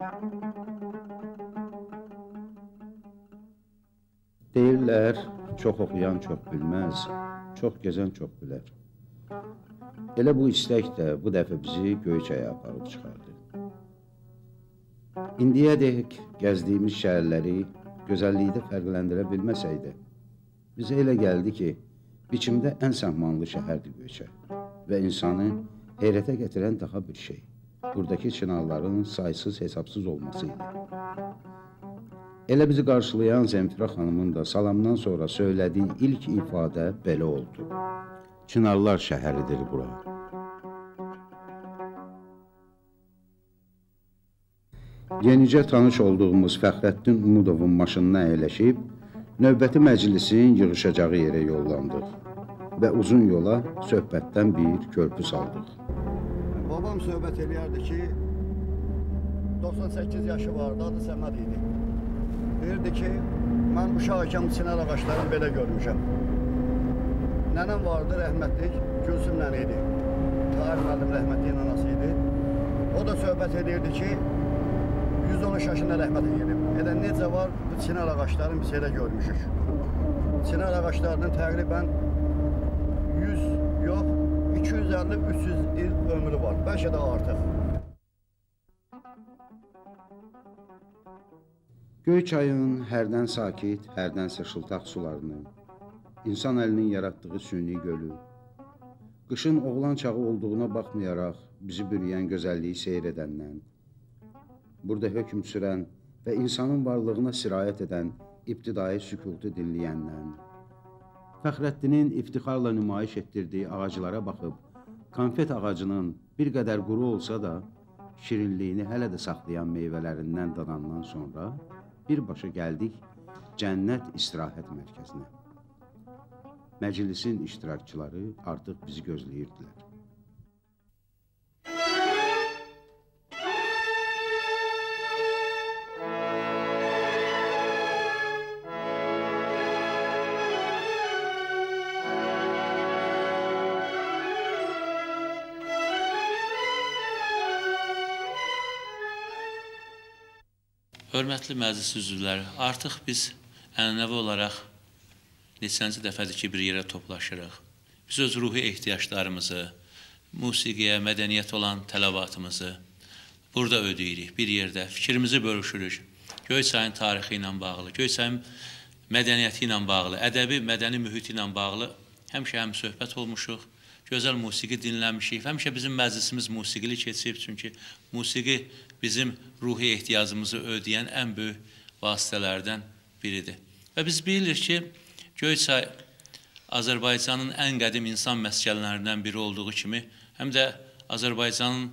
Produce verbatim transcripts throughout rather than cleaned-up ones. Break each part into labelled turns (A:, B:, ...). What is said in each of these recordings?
A: Deyirlər, çox oxuyan çox bilməz, çox gəzən çox bilər. Elə bu istək də bu dəfə bizi Göyçaya aparıb çıxardı. İndiyədək gəzdiyimiz şəhərləri gözəllikdə fərqləndirə bilməsək də, bizə elə gəldi ki, biçimdə ən səhmanlı şəhərdir Göyçə və insanı heyrətə gətirən daha bir şey, buradakı çınarların saysız hesabsız olması idi. Elə bizi qarşılayan Zemfira xanımın da salamdan sonra söylədiyi ilk ifadə belə oldu. Çınarlar şəhəridir bura. Yenicə tanış olduğumuz Fəxrəddin Umudovun maşınına əyləşib, növbəti məclisin yığışacağı yerə yollandıq və uzun yola söhbətdən bir körpü saldıq.
B: Babam söhbət eləyərdi ki, doxsan səkkiz yaşı vardı, adı Səməd idi. Deyirdi ki, mən uşaq ikən çinar ağaçlarını belə görmüşəm. Nənəm vardı, rəhmətlik, Gülsüm nənə idi. Tahir müəllim rəhmətliyin anası idi. O da söhbət edirdi ki, yüz on üç yaşında rəhmət edilib. Elə necə var, bu çinar ağaçlarını biz elə görmüşük. Çinar ağaçlarının təqribən yüz, yox, iki yüz əlli üç yüz il ömrü var, bəlkə də artıq.
A: Göyçayın hərdən sakit, hərdən sıçıltaq sularını, insan əlinin yaratdığı süni gölü, qışın oğlan çağı olduğuna baxmayaraq bizi bürüyən gözəlliyi seyr edəndən, burada hökm sürən və insanın varlığına sirayət edən ibtidai sükutu dinləyəndən, Fəxrəddinin iftixarla nümayiş etdirdiyi ağaclara baxıb, konfet ağacının bir qədər quru olsa da, şirinliyini hələ də saxlayan meyvələrindən dadandan sonra, birbaşa gəldik Cənnət İstirahət Mərkəzinə. Məclisin iştirakçıları artıq bizi gözləyirdilər.
C: Hörmətli məclis üzvləri, artıq biz ənənəvi olaraq neçənci dəfədir ki, bir yerə toplaşırıq. Biz öz ruhi ehtiyaclarımızı, musiqiyə, mədəniyyət olan tələbatımızı burada ödəyirik, bir yerdə fikrimizi bölüşürük. Göyçayın tarixi ilə bağlı, Göyçayın mədəniyyəti ilə bağlı, ədəbi, mədəni mühiti ilə bağlı həmişə həm söhbət olmuşuq, gözəl musiqi dinləmişik. Həmişə bizim məclisimiz musiqili keçib, çünki musiqi bizim ruhi ehtiyacımızı ödəyən ən böyük vasitələrdən biridir. Və biz bilirik ki, Göyçay Azərbaycanın ən qədim insan məskənlərindən biri olduğu kimi, həm də Azərbaycanın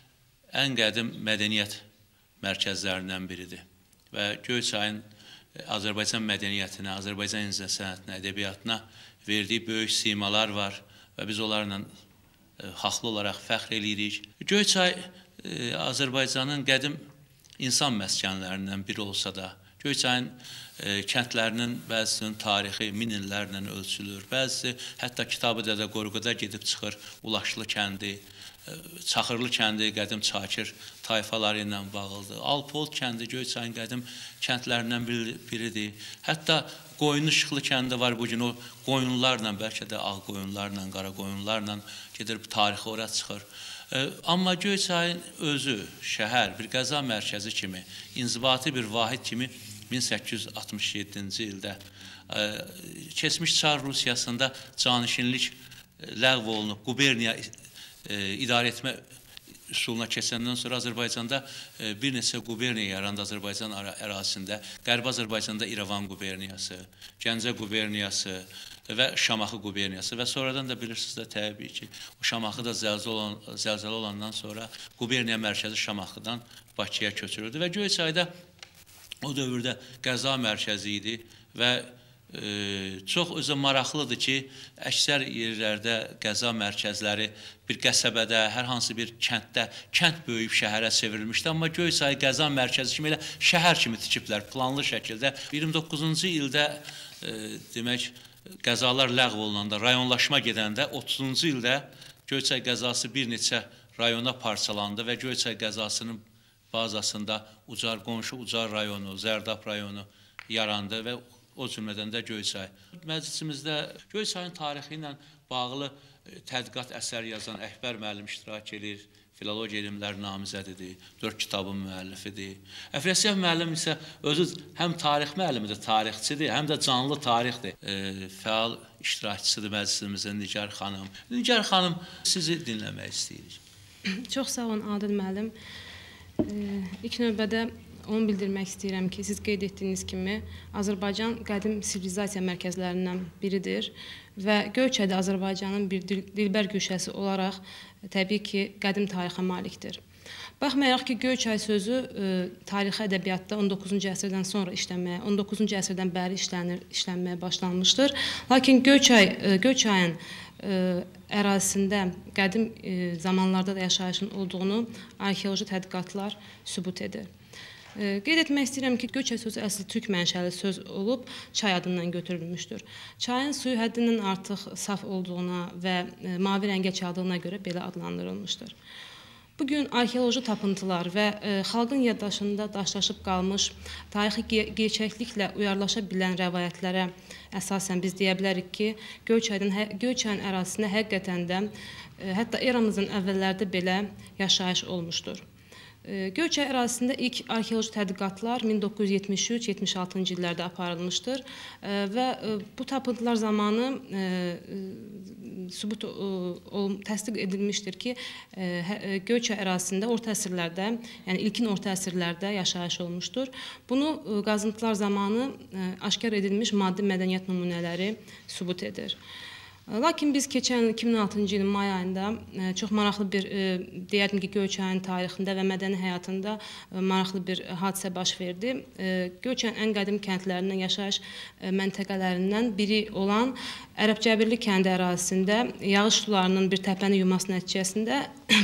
C: ən qədim mədəniyyət mərkəzlərindən biridir. Və Göyçayın Azərbaycan mədəniyyətinə, Azərbaycan incəsənətinə, ədəbiyyatına verdiyi böyük simalar var və biz onlarla haqlı olaraq fəxr edirik. Göyçay Azərbaycanın qədim insan məskənlərindən biri olsa da, Göyçayın kəndlərinin bəzisinin tarixi min illərlə ölçülür. Bəzisi hətta Kitabı Dədə Qorquda gedib çıxır, Ulaşlı kəndi, Çaxırlı kəndi qədim Çakır tayfaları ilə bağlıdır. Alpol kəndi Göyçayın qədim kəndlərindən biridir. Hətta Qoyunlu-Şıxlı kəndi var bugün, o qoyunlarla, bəlkə də ağ qoyunlarla, qara qoyunlarla gedir, tarixi ora çıxır. Amma Göyçayın özü, şəhər, bir qəza mərkəzi kimi, inzibati bir vahid kimi min səkkiz yüz altmış yeddinci ildə keçmiş Çar Rusiyasında canişinlik ləğv olunub, quberniya idarə etmə üsuluna keçəndən sonra Azərbaycanda bir neçə quberniya yarandı Azərbaycan ərazisində. Qərbi Azərbaycanda İrəvan quberniyası, Gəncə quberniyası və Şamaxı quberniyası və sonradan da bilirsiniz də təbii ki, o Şamaxı da zəlzələ olandan sonra quberniya mərkəzi Şamaxıdan Bakıya köçürüldü və Göyçayda o dövrdə qəza mərkəzi idi və çox özü maraqlıdır ki, əksər yerlərdə qəza mərkəzləri bir qəsəbədə, hər hansı bir kənddə, kənd böyüyüb şəhərə çevrilmişdi. Amma Göyçay qəza mərkəzi kimi elə şəhər kimi tikiblər, planlı şəkildə. iyirmi doqquzuncu ildə demək, qəzalar ləğv olunanda, rayonlaşma gedəndə, otuzuncu ildə Göyçay qəzası bir neçə rayona parçalandı və Göyçay qəzasının bazasında Ucar, qonşu Ucar rayonu, Zərdab rayonu yarandı və o cümlədən də Göyçay. Məclisimizdə Göyçayın tarixi ilə bağlı tədqiqat əsər yazan Əkbər müəllim iştirak edir. Filologiya elmləri namizədidir, dörd kitabın müəllifidir. Əfrəsiyyəv müəllim isə özü həm tarix müəllimidir, tarixçidir, həm də canlı tarixdir. E, fəal iştirakçısıdır məclisimizin Nigar xanım. Nigar xanım, sizi dinləmək istəyirik.
D: Çox sağ olun Adil müəllim. E, ilk növbədə onu bildirmək istəyirəm ki, siz qeyd etdiyiniz kimi Azərbaycan qədim sivilizasiya mərkəzlərindən biridir və Göyçayda Azərbaycanın bir dil dilbər güşəsi olaraq təbii ki, qədim tarixə malikdir. Baxmayaraq ki, Göyçay sözü e, tarixi ədəbiyyatda on doqquzuncu əsrdən sonra işlənməyə, on doqquzuncu əsrdən bəri işlənir, işlənməyə başlanmışdır. Lakin Göyçay, e, Göyçayın e, ərazisində qədim e, zamanlarda da yaşayışın olduğunu arxeoloji tədqiqatlar sübut edir. Qeyd etmək istəyirəm ki, Göyçay sözü əsli türk mənşəli söz olub, çay adından götürülmüşdür. Çayın suyu həddindən artıq saf olduğuna və mavi rəngə çaldığına görə belə adlandırılmışdır. Bugün arxeoloji tapıntılar və e, xalqın yaddaşında daşlaşıb qalmış tarixi gerçəkliklə uyarlaşa bilən rəvayətlərə əsasən biz deyə bilərik ki, Göyçayın, Göyçayın ərazisində həqiqətən də e, hətta eramızın əvvəllərdə belə yaşayış olmuşdur. Göyçay ərazisində ilk arxeoloji tədqiqatlar min doqquz yüz yetmiş üç yetmiş altıncı illərdə aparılmışdır və bu tapıntılar zamanı sübut təsdiq edilmişdir ki, Göyçay ərazisində orta əsrlərdə, yəni ilkin orta əsrlərdə yaşayış olmuşdur. Bunu qazıntılar zamanı aşkar edilmiş maddi mədəniyyət nümunələri sübut edir. Lakin biz keçən iki min altıncı ilin may ayında çox maraqlı bir, deyərdim ki, Göyçayın tarixində və mədəni həyatında maraqlı bir hadisə baş verdi. Göyçayın ən qədim kəndlərindən, yaşayış məntəqələrindən biri olan Ərəbcəbirli kəndi ərazisində yağış sularının bir təpəni yuması nəticəsində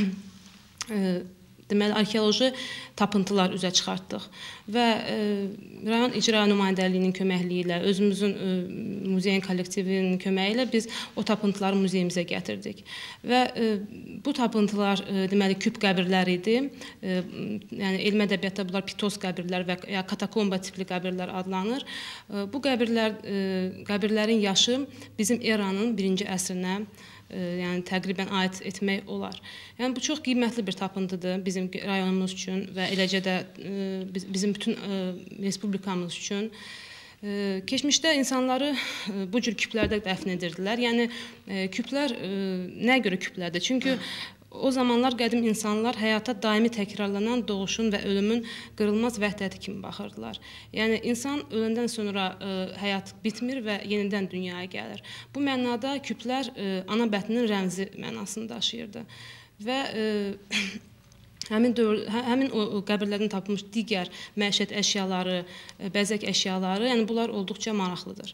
D: deməli, arxeoloji tapıntılar üzə çıxartdıq və e, rayon icra nümayəndəliyinin köməkliyi ilə, özümüzün e, muzeyin kollektivinin köməyi ilə biz o tapıntıları muzeyimizə gətirdik. Və e, bu tapıntılar e, deməli, küp qəbirlər idi. E, yəni, elmi ədəbiyyatda bunlar pitos qəbirlər və ya katakomba tipli qəbirlər adlanır. E, bu qəbirlər, e, qəbirlərin yaşı bizim eranın birinci əsrinə yəni təqribən aid etmək olar. Yəni bu çox qiymətli bir tapıntıdır bizim rayonumuz üçün və eləcə də bizim bütün respublikamız üçün. Keçmişdə insanları bu cür küplərdə dəfn edirdilər. Yəni küplər nəyə görə küplərdir? Çünki o zamanlar qədim insanlar həyata daimi təkrarlanan doğuşun və ölümün qırılmaz vəhdəti kimi baxırdılar. Yəni, insan öləndən sonra ə, həyat bitmir və yenidən dünyaya gəlir. Bu mənada küplər ə, ana bətninin rəmzi mənasını daşıyırdı. Və ə, həmin, dövr, həmin o, o qəbirlərdən tapılmış digər məişət əşyaları, bəzək əşyaları, yəni bunlar olduqca maraqlıdır.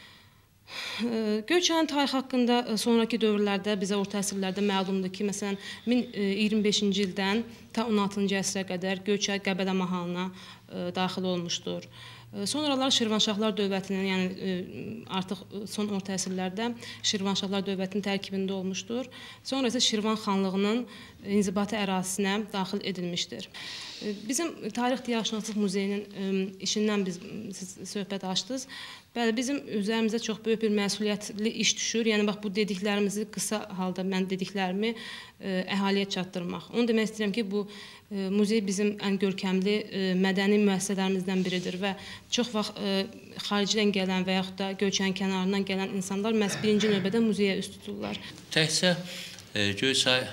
D: Göyçayın tarixi haqqında sonraki dövrlərdə bizə orta əsrlərdə məlumdur ki, məsələn, min iyirmi beşinci ildən ta on altıncı əsrə qədər Göyçay Qəbələ mahalına daxil olmuşdur. Sonralar Şirvanşahlar dövlətinin, yəni artıq son orta əsrlərdə Şirvanşahlar dövlətinin tərkibində olmuşdur. Sonra isə Şirvan xanlığının inzibati ərazisinə daxil edilmişdir. Bizim Tarix Diyarşünaslıq Muzeyinin işindən biz siz söhbət açdınız. Bəli, bizim üzərimizə çox böyük bir məsuliyyətli iş düşür. Yəni, bax, bu dediklərimizi qısa halda mən dediklərimi əhaliyə çatdırmaq. Onu demək istəyirəm ki, bu muzey bizim ən görkəmli mədəni müəssisələrimizdən biridir və çox vaxt xaricdən gələn və yaxud da Göyçayın kənarından gələn insanlar məhz birinci növbədə muzeyə üst tuturlar.
C: Təkcə Göyçay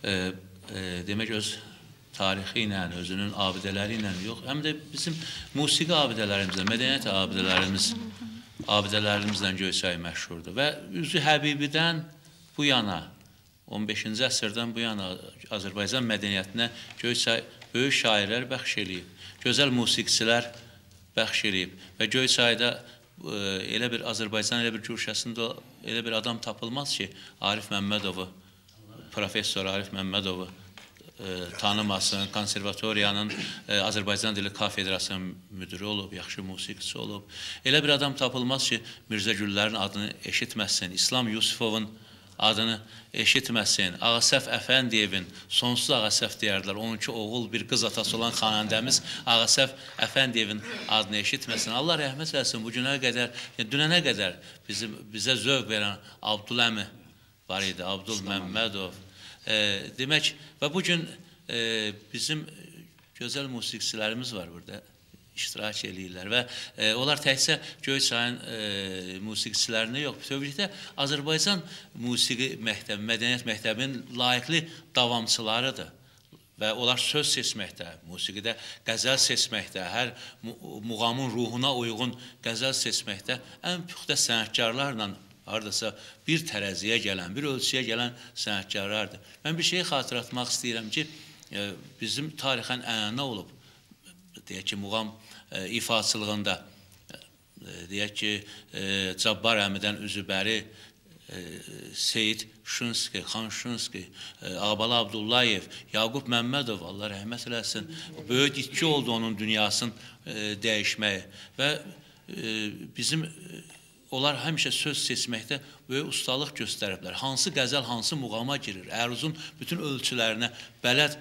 C: demək öz tarixi ilə, özünün abidələri ilə yox, həm də bizim musiqi abidələrimizlə, mədəniyyət abidələrimiz, abidələrimizlə Göyçay məşhurdur. Və Üzü Həbibidən bu yana, on beşinci əsrdən bu yana Azərbaycan mədəniyyətinə Göyçay böyük şairlər bəxş edib, gözəl musiqiçilər bəxş edib və Göyçayda elə bir Azərbaycan, elə bir güşəsində elə bir adam tapılmaz ki, Arif Məmmədovu, professor Arif Məmmədovu tanımasın, konservatoriyanın Azərbaycan Dili Kafedrasının müdürü olub, yaxşı musiqiçi olub. Elə bir adam tapılmaz ki, Mirzə Güllərin adını eşitməsin, İslam Yusifovun adını eşitməsin. Ağasəf Əfəndiyevin, sonsuz Ağasəf deyərdilər. Onunki oğul, bir qız atası olan xanəndəmiz Ağasəf Əfəndiyevin adını eşitməsin. Allah rəhmət eləsin. Bu günə qədər, dünənə qədər bizim, bizə zövq verən Abdüləmi var idi, Abdül Məmmədov. E, demək, və bugün e, bizim gözəl musiqiçilərimiz var burada, iştirak edirlər və e, onlar təkcə Göyçayın e, musiqiçilərini yox, bütövlükdə Azərbaycan musiqi məktəbi, mədəniyyət məktəbinin layiqli davamçılarıdır. Və onlar söz seçməkdə, musiqidə qəzəl seçməkdə, hər muğamın ruhuna uyğun qəzəl seçməkdə ən puxta sənətkarlarla haradasa bir tərəziyə gələn, bir ölçüyə gələn sənətkarlardır. Mən bir şeyi xatırlatmaq istəyirəm ki, e, bizim tarixən ənənə olub, deyək ki, muğam e, ifaçılığında, e, deyək ki, e, Cabbar əmidən Üzübəri, e, Seyid Şunski, Xan Şunski, e, Ağbala Abdullayev, Yaqub Məmmədov, Allah rəhmət eləsin, böyük itki oldu onun dünyasının e, dəyişməyi və e, bizim e, onlar həmişə söz seçməkdə böyük ustalıq göstəriblər. Hansı qəzəl, hansı muğama girir, əruzun bütün ölçülərinə bələd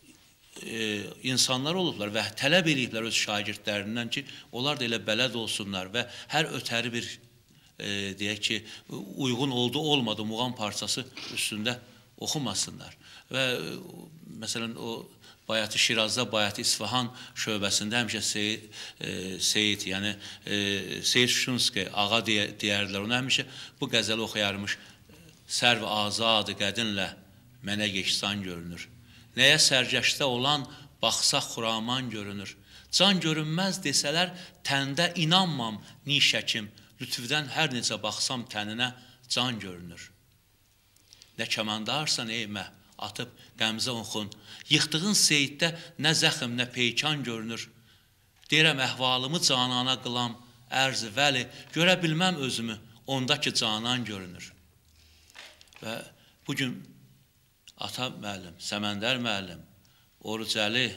C: e, insanlar olublar və tələb ediblər öz şagirdlərindən ki, onlar da elə bələd olsunlar və hər ötəri bir, e, deyək ki, uyğun oldu, olmadı muğam parçası üstündə oxumasınlar. Və e, məsələn, o Bayatı Şirazda, Bayatı İsfahan şöbəsində həmişə Seyid, e, Seyid yəni e, Seyid Şunski, ağa deyə, deyərlər. Ona həmişə bu qəzəli oxuyarmış. Sərv azadı qədinlə mənə geçsan görünür. Nəyə sərgəşdə olan baxsaq xuraman görünür. Can görünməz desələr təndə inanmam nişəkim. Lütfüdən hər necə baxsam təninə can görünür. Nə kəmandarsan eymə, atıb qəmzə unxun. Yıxdığın seyiddə nə zəxm, nə peykan görünür. Deyirəm əhvalımı canana qılam, ərz-i vəli, görə bilməm özümü, ondakı canan görünür. Və bugün ata müəllim, Səməndər müəllim, Orucəli,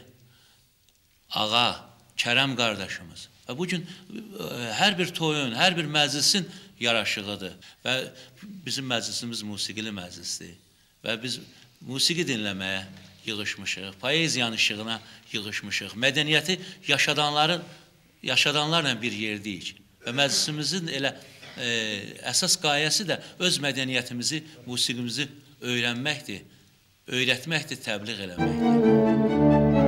C: ağa, Kərəm qardaşımız və bugün hər bir toyun, hər bir məclisin yaraşığıdır və bizim məclisimiz musiqili məclisdir və biz musiqi dinləməyə yığışmışıq, poeziyanın işığına yığışmışıq, mədəniyyəti yaşadanların, yaşadanlarla bir yerdəyik və məclisimizin elə e, əsas qayəsi də öz mədəniyyətimizi, musiqimizi öyrənməkdir, öyrətməkdir, təbliğ eləməkdir.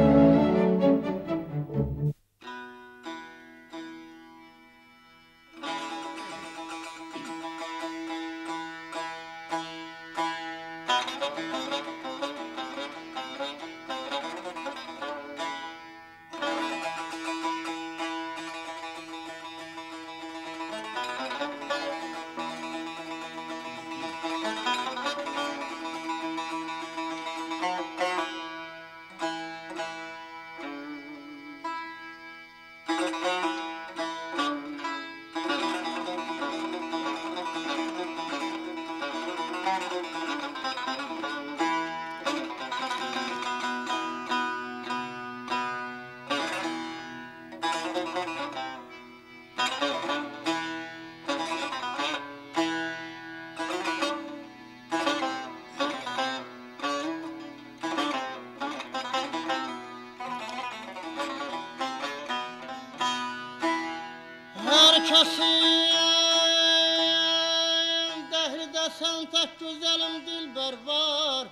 E: Herkesin dehri sen tek güzelim dilber var.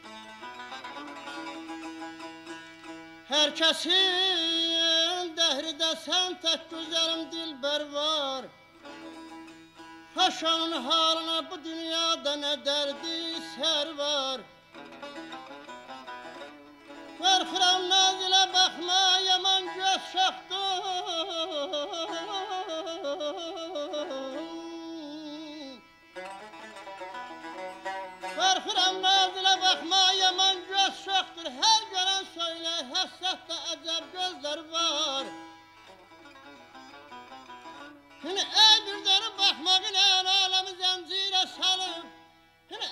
E: Herkesin dehri sen tek güzelim dilber var. Haşanın haline bu dünyada ne derdi ser var. Korkuram nazile bakma yaman göz şaktım. Korkuram nazile bakma yaman göz şaktır. Her gören söyle hassatta acayip gözler var. Yine ey bir dönüp bakmak ile alemi zincire salıp. Yine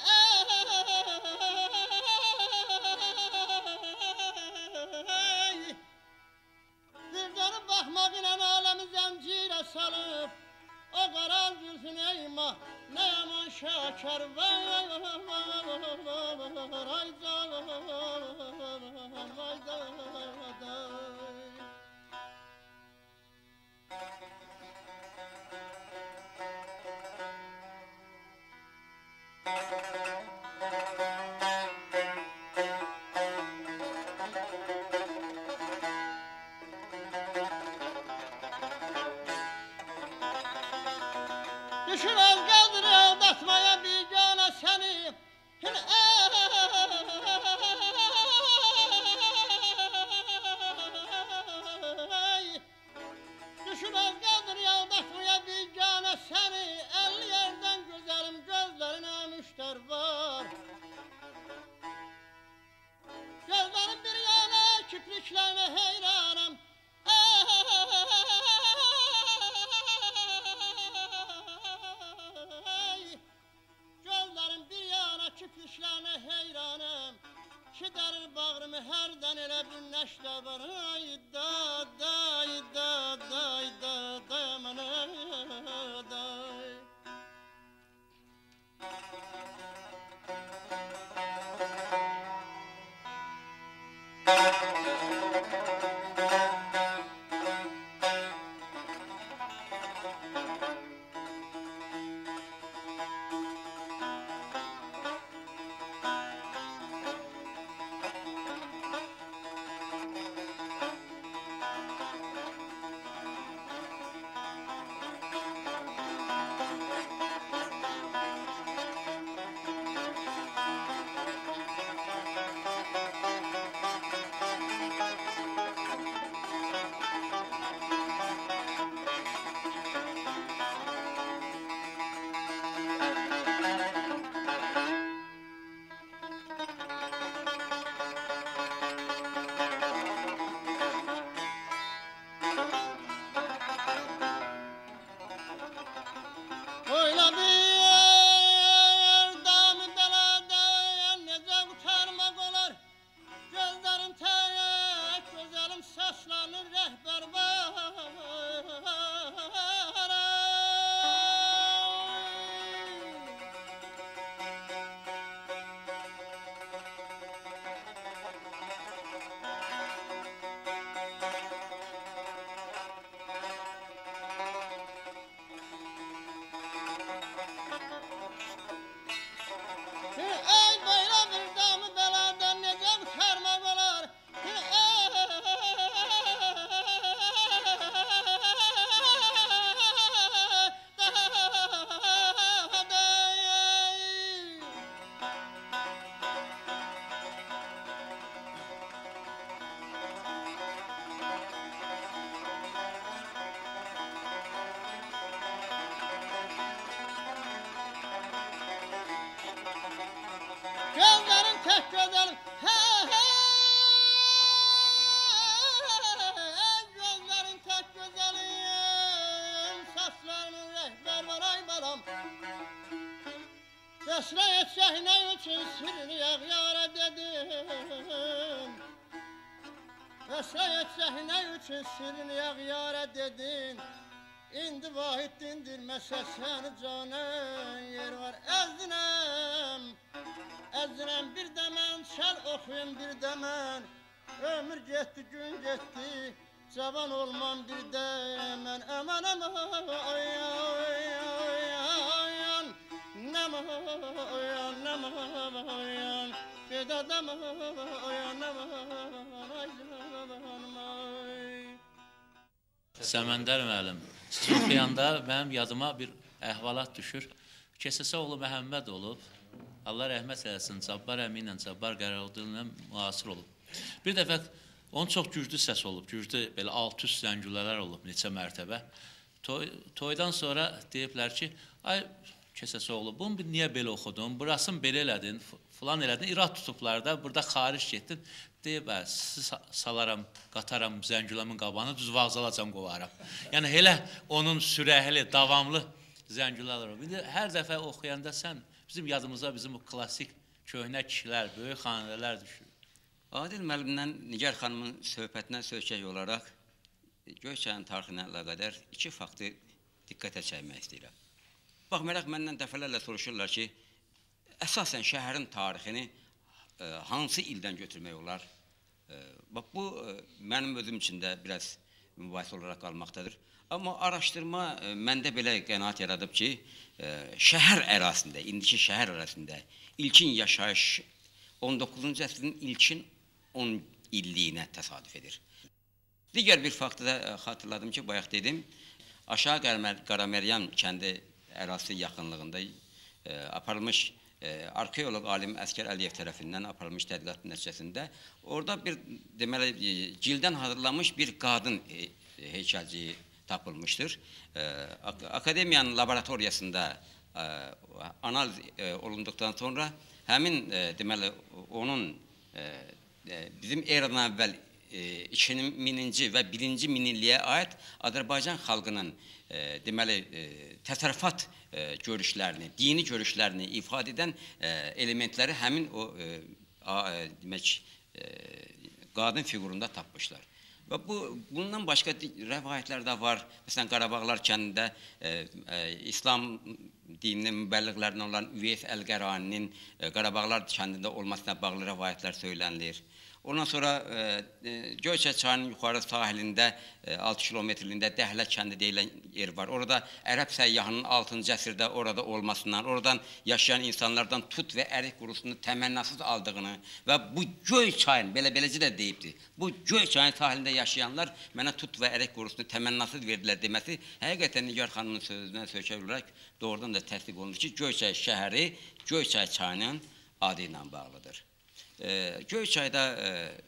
E: ey bir dönüp bakmak ile alemi zincire salıp. O karan zülfün eyma ne yaman şeker var, ay canım, ay canım. Düşürəz gəldir aldatmaya bir cana səni. Düşürəz gəldir aldatmaya bir cana səni. Əlli yerdən gözəlim gözlərinə müştər var. Gözlərim bir yana kipriklərinə heyranım. Kipriklərinə heyranım, ki dərir bağrımı hərdən elə bir nəşlə var. Ay da, da, da, da, da, da, mənə, da. Gözlerin tek gözlerim, hey hey. Gözlerin tek güzelim, saçlarının rehber var ay balam. Vesile etsek ne için sirrini yağyara dedim. Vesile etsek ne için sirrini yağyara dedin. İndi vahid dindirməsə səni canın yer var. Əzdinem, əzdinem bir də mən, şər oxuyum bir də mən. Ömür getdi, gün getdi, cavan olmam bir də mən. Aman aman, oyan, oyan, nəman, oyan, nəman, oyan. Bir də dəman, oyan, nəman, oyan.
C: Səməndər müəllim, siz oxuyanda mənim yadıma bir əhvalat düşür. Kesesoğlu Məhəmməd olub, Allah rəhmət eləsin, Cabbar əmi ilə Cabbar Qəraoğlu ilə müasir olub. Bir dəfə onun çox güclü səs olub, güclü belə alt üst zəngülələr olub neçə mərtəbə. Toy, toydan sonra deyiblər ki, ay Kesesoğlu, bunu niyə belə oxudun, burasını belə elədin, filan elədin, irad tutublar da, burada xaric getdin. Deyib, sizi salaram, qataram zəngüləmin qabağını, düz vağzalacam qovaram. Yəni, elə onun sürəhli, davamlı zəngülələr olur. Bir də hər dəfə oxuyanda sən, bizim yadımıza bizim o klasik köhnə kişilər, böyük xanələr düşür.
F: Adil müəllimlə Nigar xanımın söhbətindən söhkək olaraq Göyçayın tarixinə əlaqədar iki faktı diqqətə çəkmək istəyirəm. Baxmayaraq məndən dəfələrlə soruşurlar ki, əsasən şəhərin tarixini e, hansı ildən götürmək olar? E, bax, bu e, mənim özüm üçün də biraz mübahisə olaraq qalmaqdadır. Amma araşdırma e, məndə belə qənaət yaradıb ki, e, şəhər ərazisində, indiki şəhər ərazisində ilkin yaşayış on doqquzuncu əsrin ilkin on illiyinə təsadüf edir. Digər bir faktı da xatırladım ki, bayaq dedim, Aşağı Qaraməryam kəndi ərazisi yaxınlığında e, aparılmış e, arxeoloq alim Əskər Əliyev tərəfindən aparılmış tədqiqat nəticəsində orada bir deməli cildən hazırlanmış bir qadın e, heykəlciyi tapılmışdır. E, Akademiyanın laboratoriyasında e, analiz e, olunduqdan sonra həmin e, deməli onun e, e, bizim eradan əvvəl iki mininci və birinci minilliyə aid Azərbaycan xalqının e, deməli e, təsərrüfat e, görüşlərini, dini görüşlərini ifadə edən e, elementləri həmin o e, a, e, demək e, qadın fiqurunda tapmışlar. Və bu bundan başqa rəvayətlər də var. Məsələn, Qarabağlar kəndində e, e, İslam dininin mübəlliğlərindən olan Üveys Əl-Qəraninin e, Qarabağlar kəndində olmasına bağlı rəvayətlər söylənilir. Ondan sonra e, Göyçay çayının yuxarı sahilində e, altı kilometrliyində Dəhlə kəndi deyilən yer var. Orada ərəb səyyahının altıncı əsrdə orada olmasından, oradan yaşayan insanlardan tut və ərik qurusunu təmənnasız aldığını və bu Göyçayın, belə-beləcə də deyibdir, bu Göyçayın sahilində yaşayanlar mənə tut və ərik qurusunu təmənnasız verdilər deməsi həqiqətən Nigar xanımın sözündən sökək olaraq doğrudan da təsdiq olunur ki, Göyçay şəhəri Göyçay çayının adı ilə bağlıdır. E, Göyçayda e,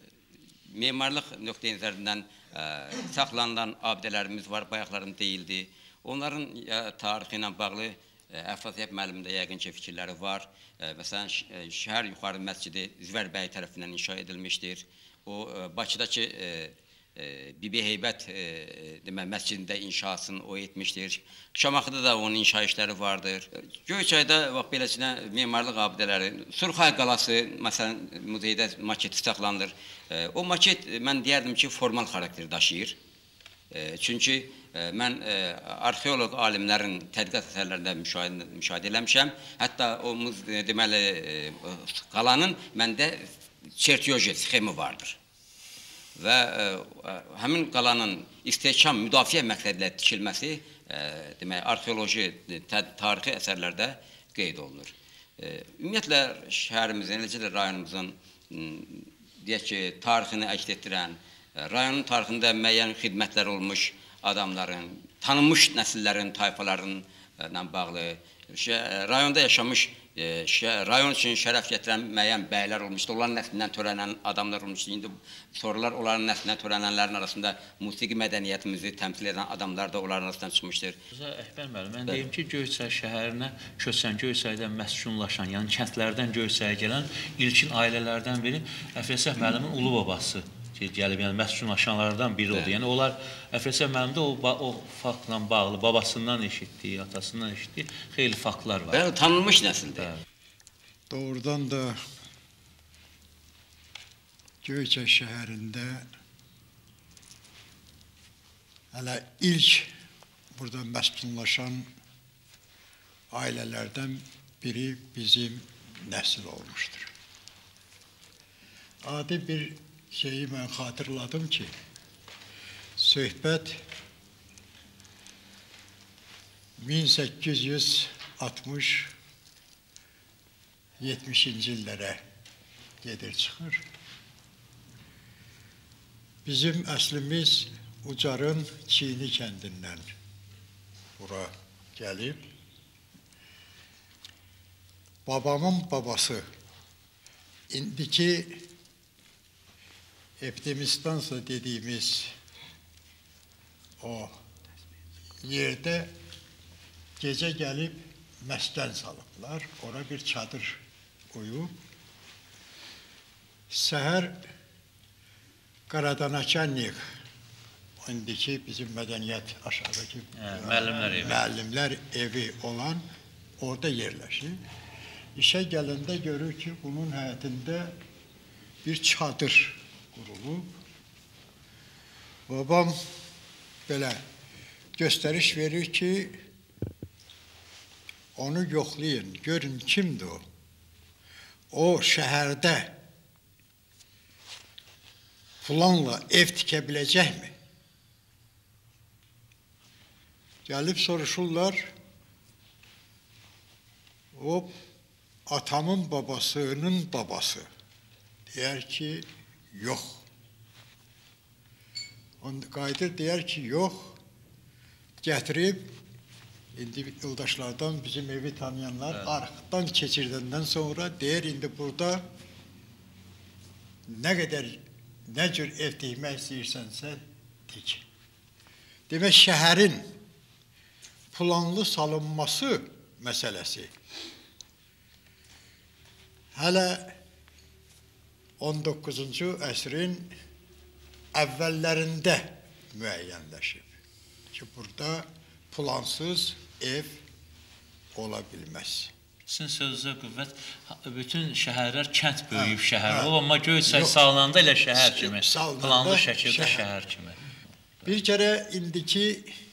F: memarlıq nöqteyi nəzərindən e, saxlanılan abidələrimiz var, bayaqların deyildi. Onların e, tarixi ilə bağlı e, Əfrasiyyət müəllimində yəqin ki, fikirləri var. E, məsələn, şəhər yuxarı məscidi Zivər bəy tərəfindən inşa edilmişdir. O, e, Bakıdakı e, e, Bibi Heybət e, demək, məscidində inşasını o etmişdir. Şamaxıda da onun inşa işləri vardır. Göyçayda bax, beləsinə memarlıq abidələri, Surxay qalası, məsələn, muzeydə maketi saxlanılır. E, o maket, mən deyərdim ki, formal xarakter daşıyır. E, çünki e, mən e, arxeoloq alimlərin tədqiqat əsərlərində müşahidə, müşahidə eləmişəm. Hətta o e, deməli, e, qalanın məndə çertyoji, sxemi vardır. Və e, həmin qalanın istehkam, müdafiə məqsədilə tikilməsi e, demək, arxeoloji, tarixi əsərlərdə qeyd olunur. E, ümumiyyətlə, şəhərimizin, eləcə də rayonumuzun deyək ki, tarixini əks etdirən, rayonun tarixində müəyyən xidmətlər olmuş adamların, tanınmış nəsillərin, tayfalarla bağlı, rayonda yaşamış, rayon üçün şərəf gətirən müəyyən bəylər olmuşdur. Onların nəslindən törənən adamlar olmuşdur. İndi sorular onların nəslindən törənənlərin arasında musiqi mədəniyyətimizi təmsil edən adamlar da onların arasından çıxmışdır.
C: Əhbər müəllim, mən deyim ki, Göyçay şəhərinə köçən, Göyçaydan məskunlaşan, yəni kəndlərdən Göyçaya gələn ilkin ailələrdən biri Əfrəsiyyət müəllimin ulu babası gəlib, yəni məskunlaşanlardan biri oldu. Yəni onlar Əfrəsiyyət müəllimdə o, o faktla bağlı babasından eşitdiyi, atasından eşitdiyi xeyli faktlar var.
F: Bəli, tanınmış nəsildir.
G: Doğrudan da Göyçay şəhərində hələ ilk burada məskunlaşan ailələrdən biri bizim nəsil olmuşdur. Adi bir şeyi mən xatırladım ki, söhbət min səkkiz yüz altmış yetmişinci illərə gedir çıxır. Bizim əslimiz Ucarın Çini kəndindən bura gəlib. Babamın babası indiki Epidemistansa dediğimiz o yerde gece gelip mesken salıblar. Orada bir çadır koyup seher Karadanaçannik indiki bizim medeniyet aşağıdaki
C: He, müəllimlər evi.
G: müəllimlər evi olan orada yerleşir. İşe gelende görür ki bunun həyətində bir çadır qurulub. Babam belə göstəriş verir ki, onu yoxlayın, görün kimdir o. O şəhərdə filanla ev tikə biləcəkmi? Gəlib soruşurlar, o atamın babasının babası. Deyər ki, yox. Qayıdır, deyər ki, yox. Gətirib, indi yoldaşlardan bizim evi tanıyanlar evet. Arxdan keçirdəndən sonra deyər, indi burada nə qədər, nə cür ev tikmək istəyirsənsə, tik. Demək, şəhərin planlı salınması məsələsi hələ on doqquzuncu əsrin əvvəllərində müəyyənləşib ki, burada plansız ev ola bilməz.
C: Sizin sözünüzə qüvvət, bütün şəhərlər kənd böyüyüb şəhər olub, amma Göyçay salınanda elə şəhər kimi, planlı şəkildə şəhər kimi.
G: Bir kərə indiki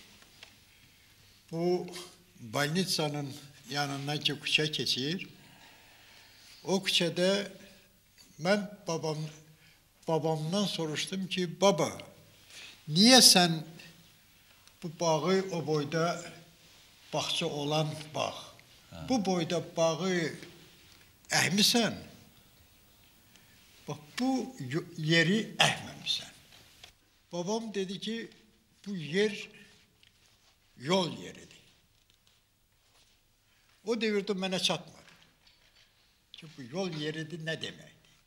G: bu balnitsanın yanından ki, küçə keçir, o küçədə mən babam, babamdan soruşdum ki, baba, niyə sən bu bağı o boyda bağça olan bağ, ha. Bu boyda bağı əhmisən, bax, bu yeri əhməmisən. Babam dedi ki, bu yer yol yeridir. O devirdə mənə çatmadı. Ki, bu yol yeridir nə deməkdir?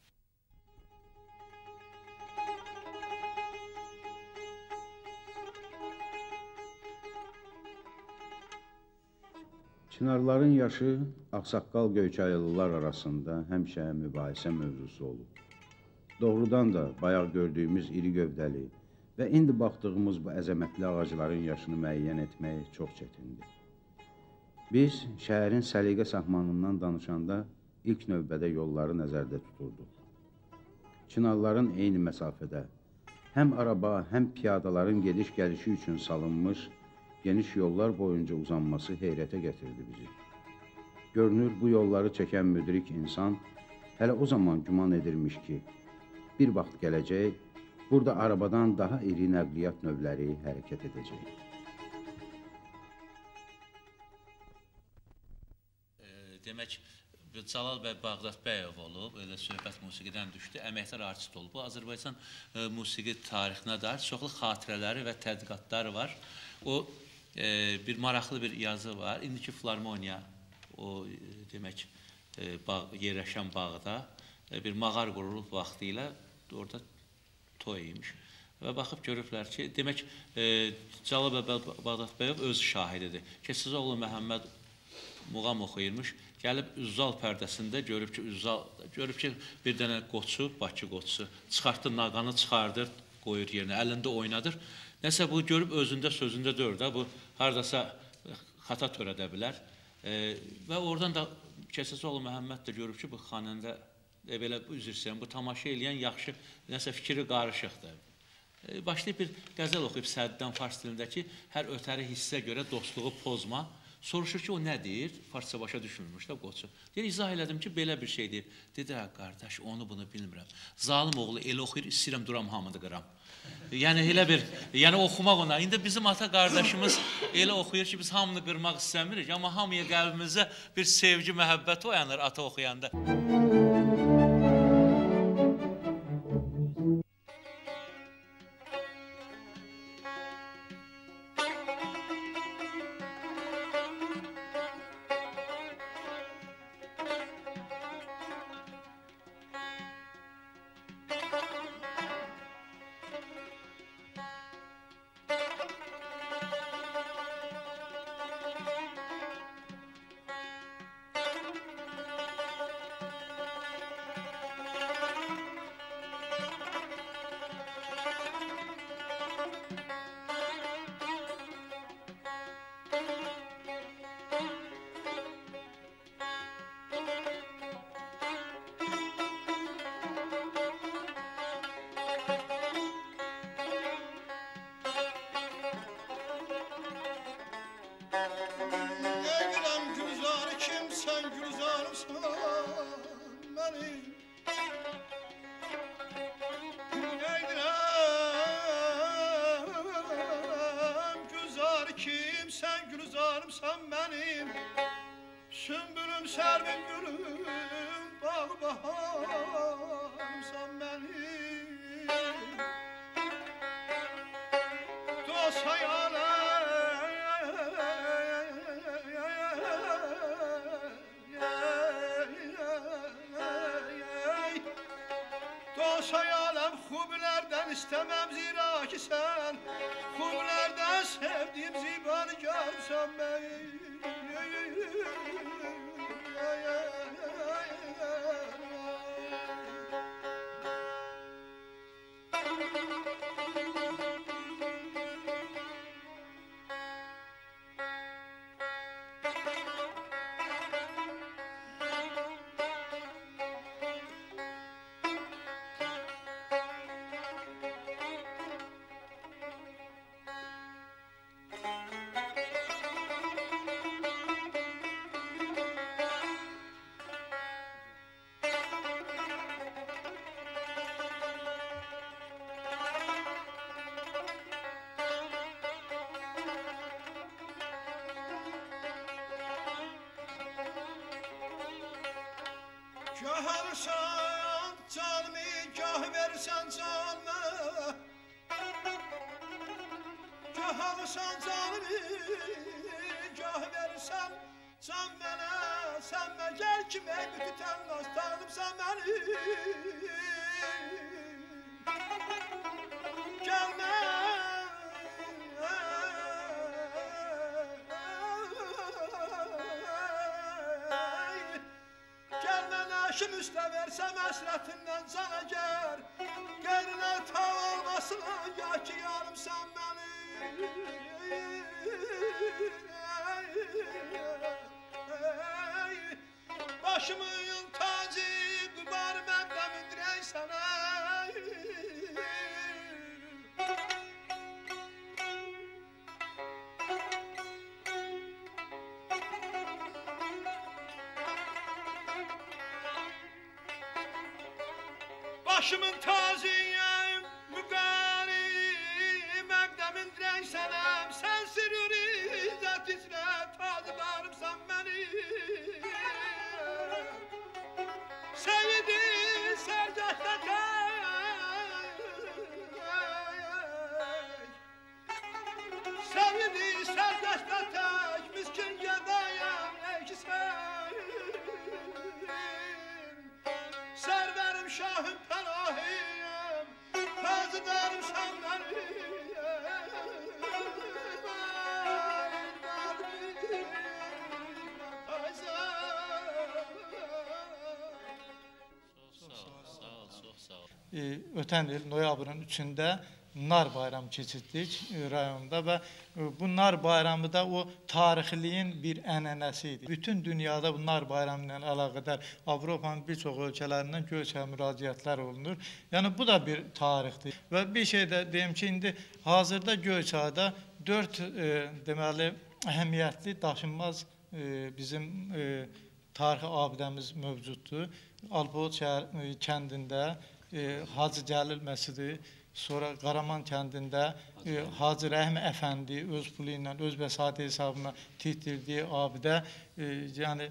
A: Çınarların yaşı ağsaqqal Göyçaylılar arasında həmişə mübahisə mövzusu olub. Doğrudan da bayaq gördüyümüz iri gövdəli və indi baxdığımız bu əzəmətli ağacların yaşını müəyyən etmək çox çətindir. Biz şəhərin səliqə sahmanından danışanda ilk növbədə yolları nəzərdə tuturduq. Çınarların eyni məsafədə həm araba, həm piyadaların gediş-gəlişi üçün salınmış geniş yollar boyunca uzanması heyrətə gətirdi bizi. Görünür, bu yolları çəkən müdrik insan hələ o zaman güman edirmiş ki, bir vaxt gələcək, burada arabadan daha iri nəqliyyat növləri hərəkət edəcək.
C: E, demək, Cəlal bəy Bağdadbəyov olub, elə söhbət musiqidən düşdü, əməkdar artist olub. Bu, Azərbaycan e, musiqi tarixinə dair çoxlu xatirələri və tədqiqatları var. O, e, bir maraqlı bir yazı var. İndiki Filarmoniya, o, e, demək, e, bağ, yerləşən bağda e, bir mağar qurulub vaxtı ilə orada toy imiş. Və baxıb görüblər ki, demək, e, Cəlal bəy Bağdadbəyov öz şahididir. Keçizoğlu Məhəmməd muğam oxuyurmuş, gəlib Üzzal pərdəsində görüb ki, Üzzal, görüb ki, bir dənə qoçu, Bakı qoçusu, çıxartdı, nağanı çıxardır, qoyur yerinə, əlində oynadır. Nəsə bu görüb özündə, sözündə deyir da, bu haradasa xata törədə bilər. E, və oradan da Keçizoğlu Məhəmməd də görüb ki, bu xanəndə, e, belə üzr istəyirəm, bu tamaşa eləyən yaxşı, nəsə fikri qarışıqdır. E, başlayıb bir qəzəl oxuyub Səddən fars dilindəki hər ötəri hissə görə dostluğu pozma. Soruşur ki, o nədir? Farsça başa düşmürmüş də qoçu. Deyir, izah elədim ki, belə bir şey deyir. Dedi, hə, qardaş, onu bunu bilmirəm. Zalim oğlu elə oxuyur, istəyirəm duram hamıdı qıram. Yəni, elə bir, yəni oxumaq ona. İndi bizim ata qardaşımız elə oxuyur ki, biz hamını qırmaq istəmirik. Amma hamıya qəlbimizə bir sevgi, məhəbbət oyanır ata oxuyanda.
E: hakim, sen gülzarımsan benim. Sümbülüm, servin gülüm, bağ baharımsan benim. Dost hayalem, dost hayalem, hubilerden istemem zira ki sen hubilerden sevdiğim zibargarsan benim. Gah alırsan canımı, gah verirsen canımı. Gah alırsan canımı, gah verirsen can mənə. Sen mən gel ki meybi tüten nastanımsan beni. Gelme. Başım üstə versəm əsrətindən cana gər. Qeyrine tav olmasın ya ki yarımsan beni. Başımın tacı qübar məndəmin dirək sənə. Başımın taziyem, müqari, məqdəmin dirək sənəm. Sən sürür izzət içrə, tacılarımsan məni. Seyidi sərgəhtə tək, Seyidi sərgəhtə tək, miskin yədəyəm, ey ki sən. Serverim şahım pənahiyəm, tacıdarım sən məni.
H: Ötən il noyabrın üçündə Nar bayramı keçirdik rayonda və bu Nar bayramı da o tarixiliyin bir ənənəsi idi. Bütün dünyada bu Nar bayramı ilə əlaqədar Avropanın bir çox ölkələrindən Göyçaya müraciətlər olunur. Yəni bu da bir tarixdir. Və bir şey də deyim ki, indi hazırda Göyçayda dörd e, deməli əhəmiyyətli daşınmaz e, bizim e, tarixi abidəmiz mövcuddur. Alpoğut şəhər e, kəndində e, Hacı Cəlil məscidi, sonra Qaraman kəndində e, Hacı Rəhmi Əfəndi öz pulu ilə, öz vəsaiti hesabına tikdirdiyi abidə, e, yəni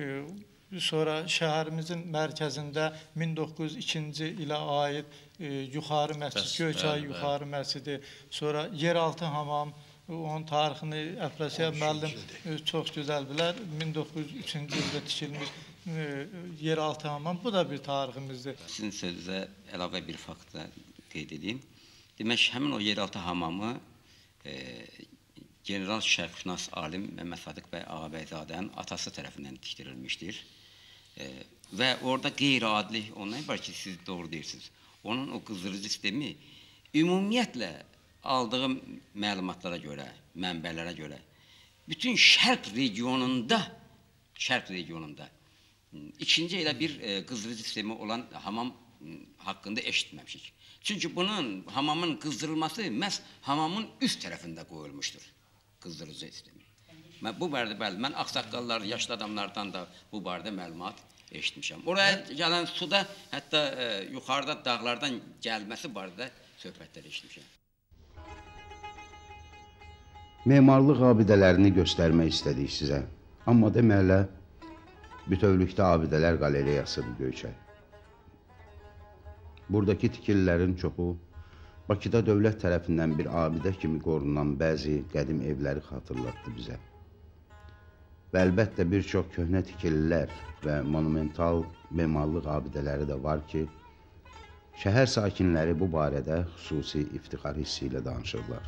H: e, sonra şəhərimizin mərkəzində min doqquz yüz ikinci ilə aid e, yuxarı məscid, Göyçay yuxarı məscidi, sonra yeraltı hamam, onun tarixini Əfrasiyyab müəllim e, çox gözəl bilər. min doqquz yüz üçüncü ildə tikilmiş e, yeraltı hamam, bu da bir tariximizdir.
F: Sizin sözünüzə əlavə bir fakt da qeyd edeyim. Demək, həmin o yeraltı hamamı e, general şərqşünas alim Məhəmməd Sadiq bəy Ağabəyzadənin atası tərəfindən tikdirilmişdir. E, və orada qeyri-adi, ondan var ki, siz doğru deyirsiniz. Onun o qızdırıcı sistemi ümumiyyətlə aldığı məlumatlara görə, mənbələrə görə bütün şərq regionunda, şərq regionunda ikinci elə bir e, qızdırıcı sistemi olan hamam haqqında eşitməmişik. Çünki bunun, hamamın qızdırılması məhz hamamın üst tərəfində qoyulmuşdur, qızdırıcı sistemi. Mən, bu barədə, bəli, mən ağsaqqallar, yaşlı adamlardan da bu barədə məlumat eşitmişəm. Oraya gələn suda, hətta e, yuxarıda dağlardan gəlməsi barədə söhbətlər eşitmişəm.
A: Memarlıq abidələrini göstərmək istədik sizə. Amma demələ, bütövlükdə abidələr qalereyasıdır Göyçay. Buradakı tikililərin çoxu Bakıda dövlət tərəfindən bir abidə kimi qorunan bəzi qədim evləri xatırlatdı bizə. Və əlbəttə bir çox köhnə tikililər və monumental memarlıq abidələri də var ki, şəhər sakinləri bu barədə xüsusi iftixar hissi ilə danışırlar.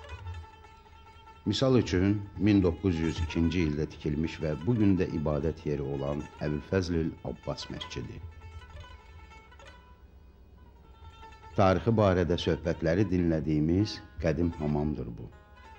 A: Misal üçün, min doqquz yüz ikinci ildə tikilmiş və bugün də ibadət yeri olan Əbülfəzl Abbas məscidi. Tarixi barədə söhbətləri dinlədiyimiz qədim hamamdır bu.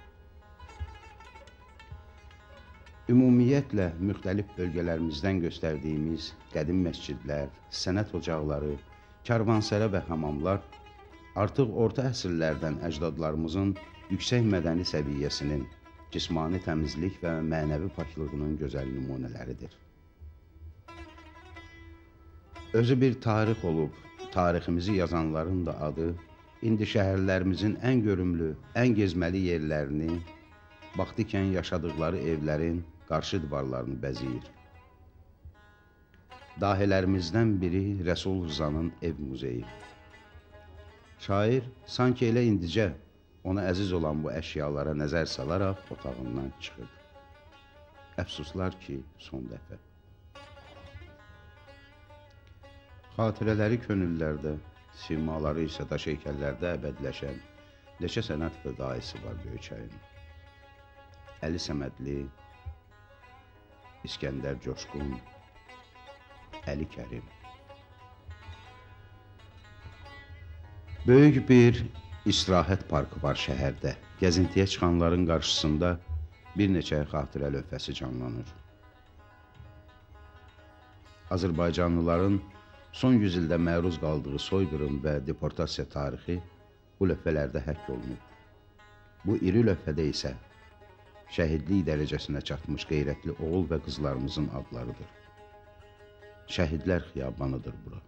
A: Ümumiyyətlə, müxtəlif bölgələrimizdən göstərdiyimiz qədim məscidlər, sənət ocaqları, karvansara və hamamlar artıq orta əsrlərdən əcdadlarımızın yüksək mədəni səviyyəsinin, cismani təmizlik və mənəvi paklığının gözəl nümunələridir. Özü bir tarix olub, tariximizi yazanların da adı indi şəhərlərimizin ən görümlü, ən gezməli yerlərini, vaxtikən yaşadıqları evlərin qarşı divarlarını bəzəyir. Dahilərimizdən biri Rəsul Rızanın ev muzeyi. Şair sanki elə indicə ona əziz olan bu əşyalara nəzər salaraq otağından çıxıb. Əfsuslar ki, son dəfə. Xatirələri könüllərdə, simaları isə daş heykəllərdə əbədləşən neçə sənət fədaisi var Göyçayın. Əli Səmədli, İskəndər Coşqun, Əli Kərim. Böyük bir istirahət parkı var şəhərdə. Gəzintiyə çıxanların qarşısında bir neçə xatirə lövhəsi canlanır. Azərbaycanlıların son yüzildə məruz qaldığı soyqırım və deportasiya tarixi bu lövhələrdə həkk olunub. Bu iri lövhədə isə şəhidlik dərəcəsinə çatmış qeyrətli oğul və qızlarımızın adlarıdır. Şəhidlər xiyabanıdır bura.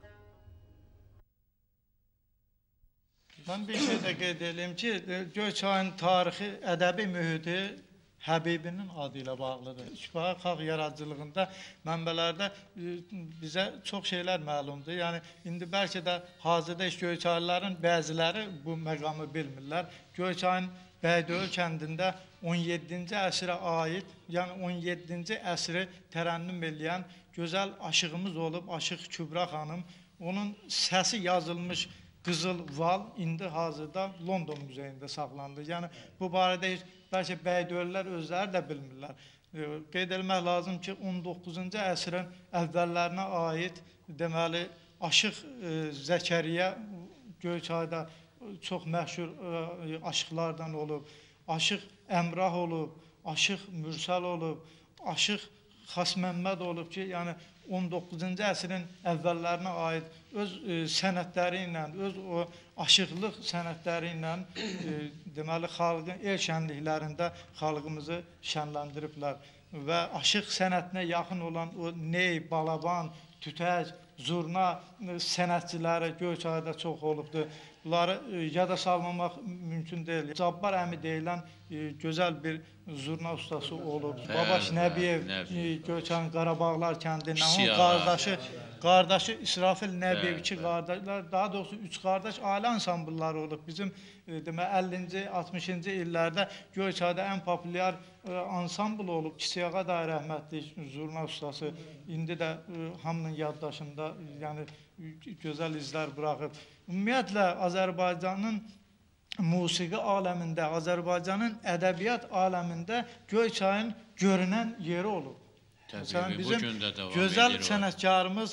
H: Mən bir şey də qeyd edeyim ki, Göyçayın tarixi, ədəbi mühiti Həbibinin adı ilə bağlıdır. Şifahi xalq yaradıcılığında mənbələrdə bizə çox şeylər məlumdur. Yəni, indi bəlkə də hazırda iş Göyçaylıların bəziləri bu məqamı bilmirlər. Göyçayın Bəydöyül kəndində on yeddinci əsrə aid, yəni on yeddinci əsri tərənnüm eləyən gözəl aşığımız olub, Aşıq Kübra xanım. Onun səsi yazılmış Qızıl Val indi hazırda London muzeyində saxlandı. Yəni, bu barədə heç bəlkə Bəydöylülər özləri də bilmirlər. Qeyd etmək lazım ki, on doqquzuncu əsrin əvvəllərinə aid deməli, Aşıq Zəkəriyə Göyçayda çox məşhur aşıqlardan olub, Aşıq Əmrah olub, Aşıq Mürsəl olub, Aşıq Xasməmməd olub ki, yəni on doqquzuncu əsrin əvvəllərinə aid öz sənətləri ilə, öz o aşıqlıq sənətləri ilə deməli, xalqın el şənliklərində xalqımızı şənləndiriblər. Və aşıq sənətinə yaxın olan o ney, balaban, tütəc, zurna sənətçiləri Göyçayda çox olubdur. Bunları yada salmamaq mümkün deyil. Cabbar əmi deyilən gözəl bir zurna ustası olub. Babaş Nəbiyev, Göyçayın Qarabağlar kəndindən, onun qardaşı, qardaşı İsrafil Nəbiyev, iki qardaşlar, daha doğrusu üç qardaş ailə ansamblları olub. Bizim əllinci, altmışıncı illərdə Göyçayda ən populyar ansambl olub. Kisiyağa da rəhmətli zurna ustası. İndi də hamının yaddaşında yəni, gözəl izlər buraxıb. Ümumiyyətlə, Azərbaycanın musiqi aləmində, Azərbaycanın ədəbiyyat aləmində Göyçayın görünən yeri olub. Məsələn, bizim gözəl sənətkarımız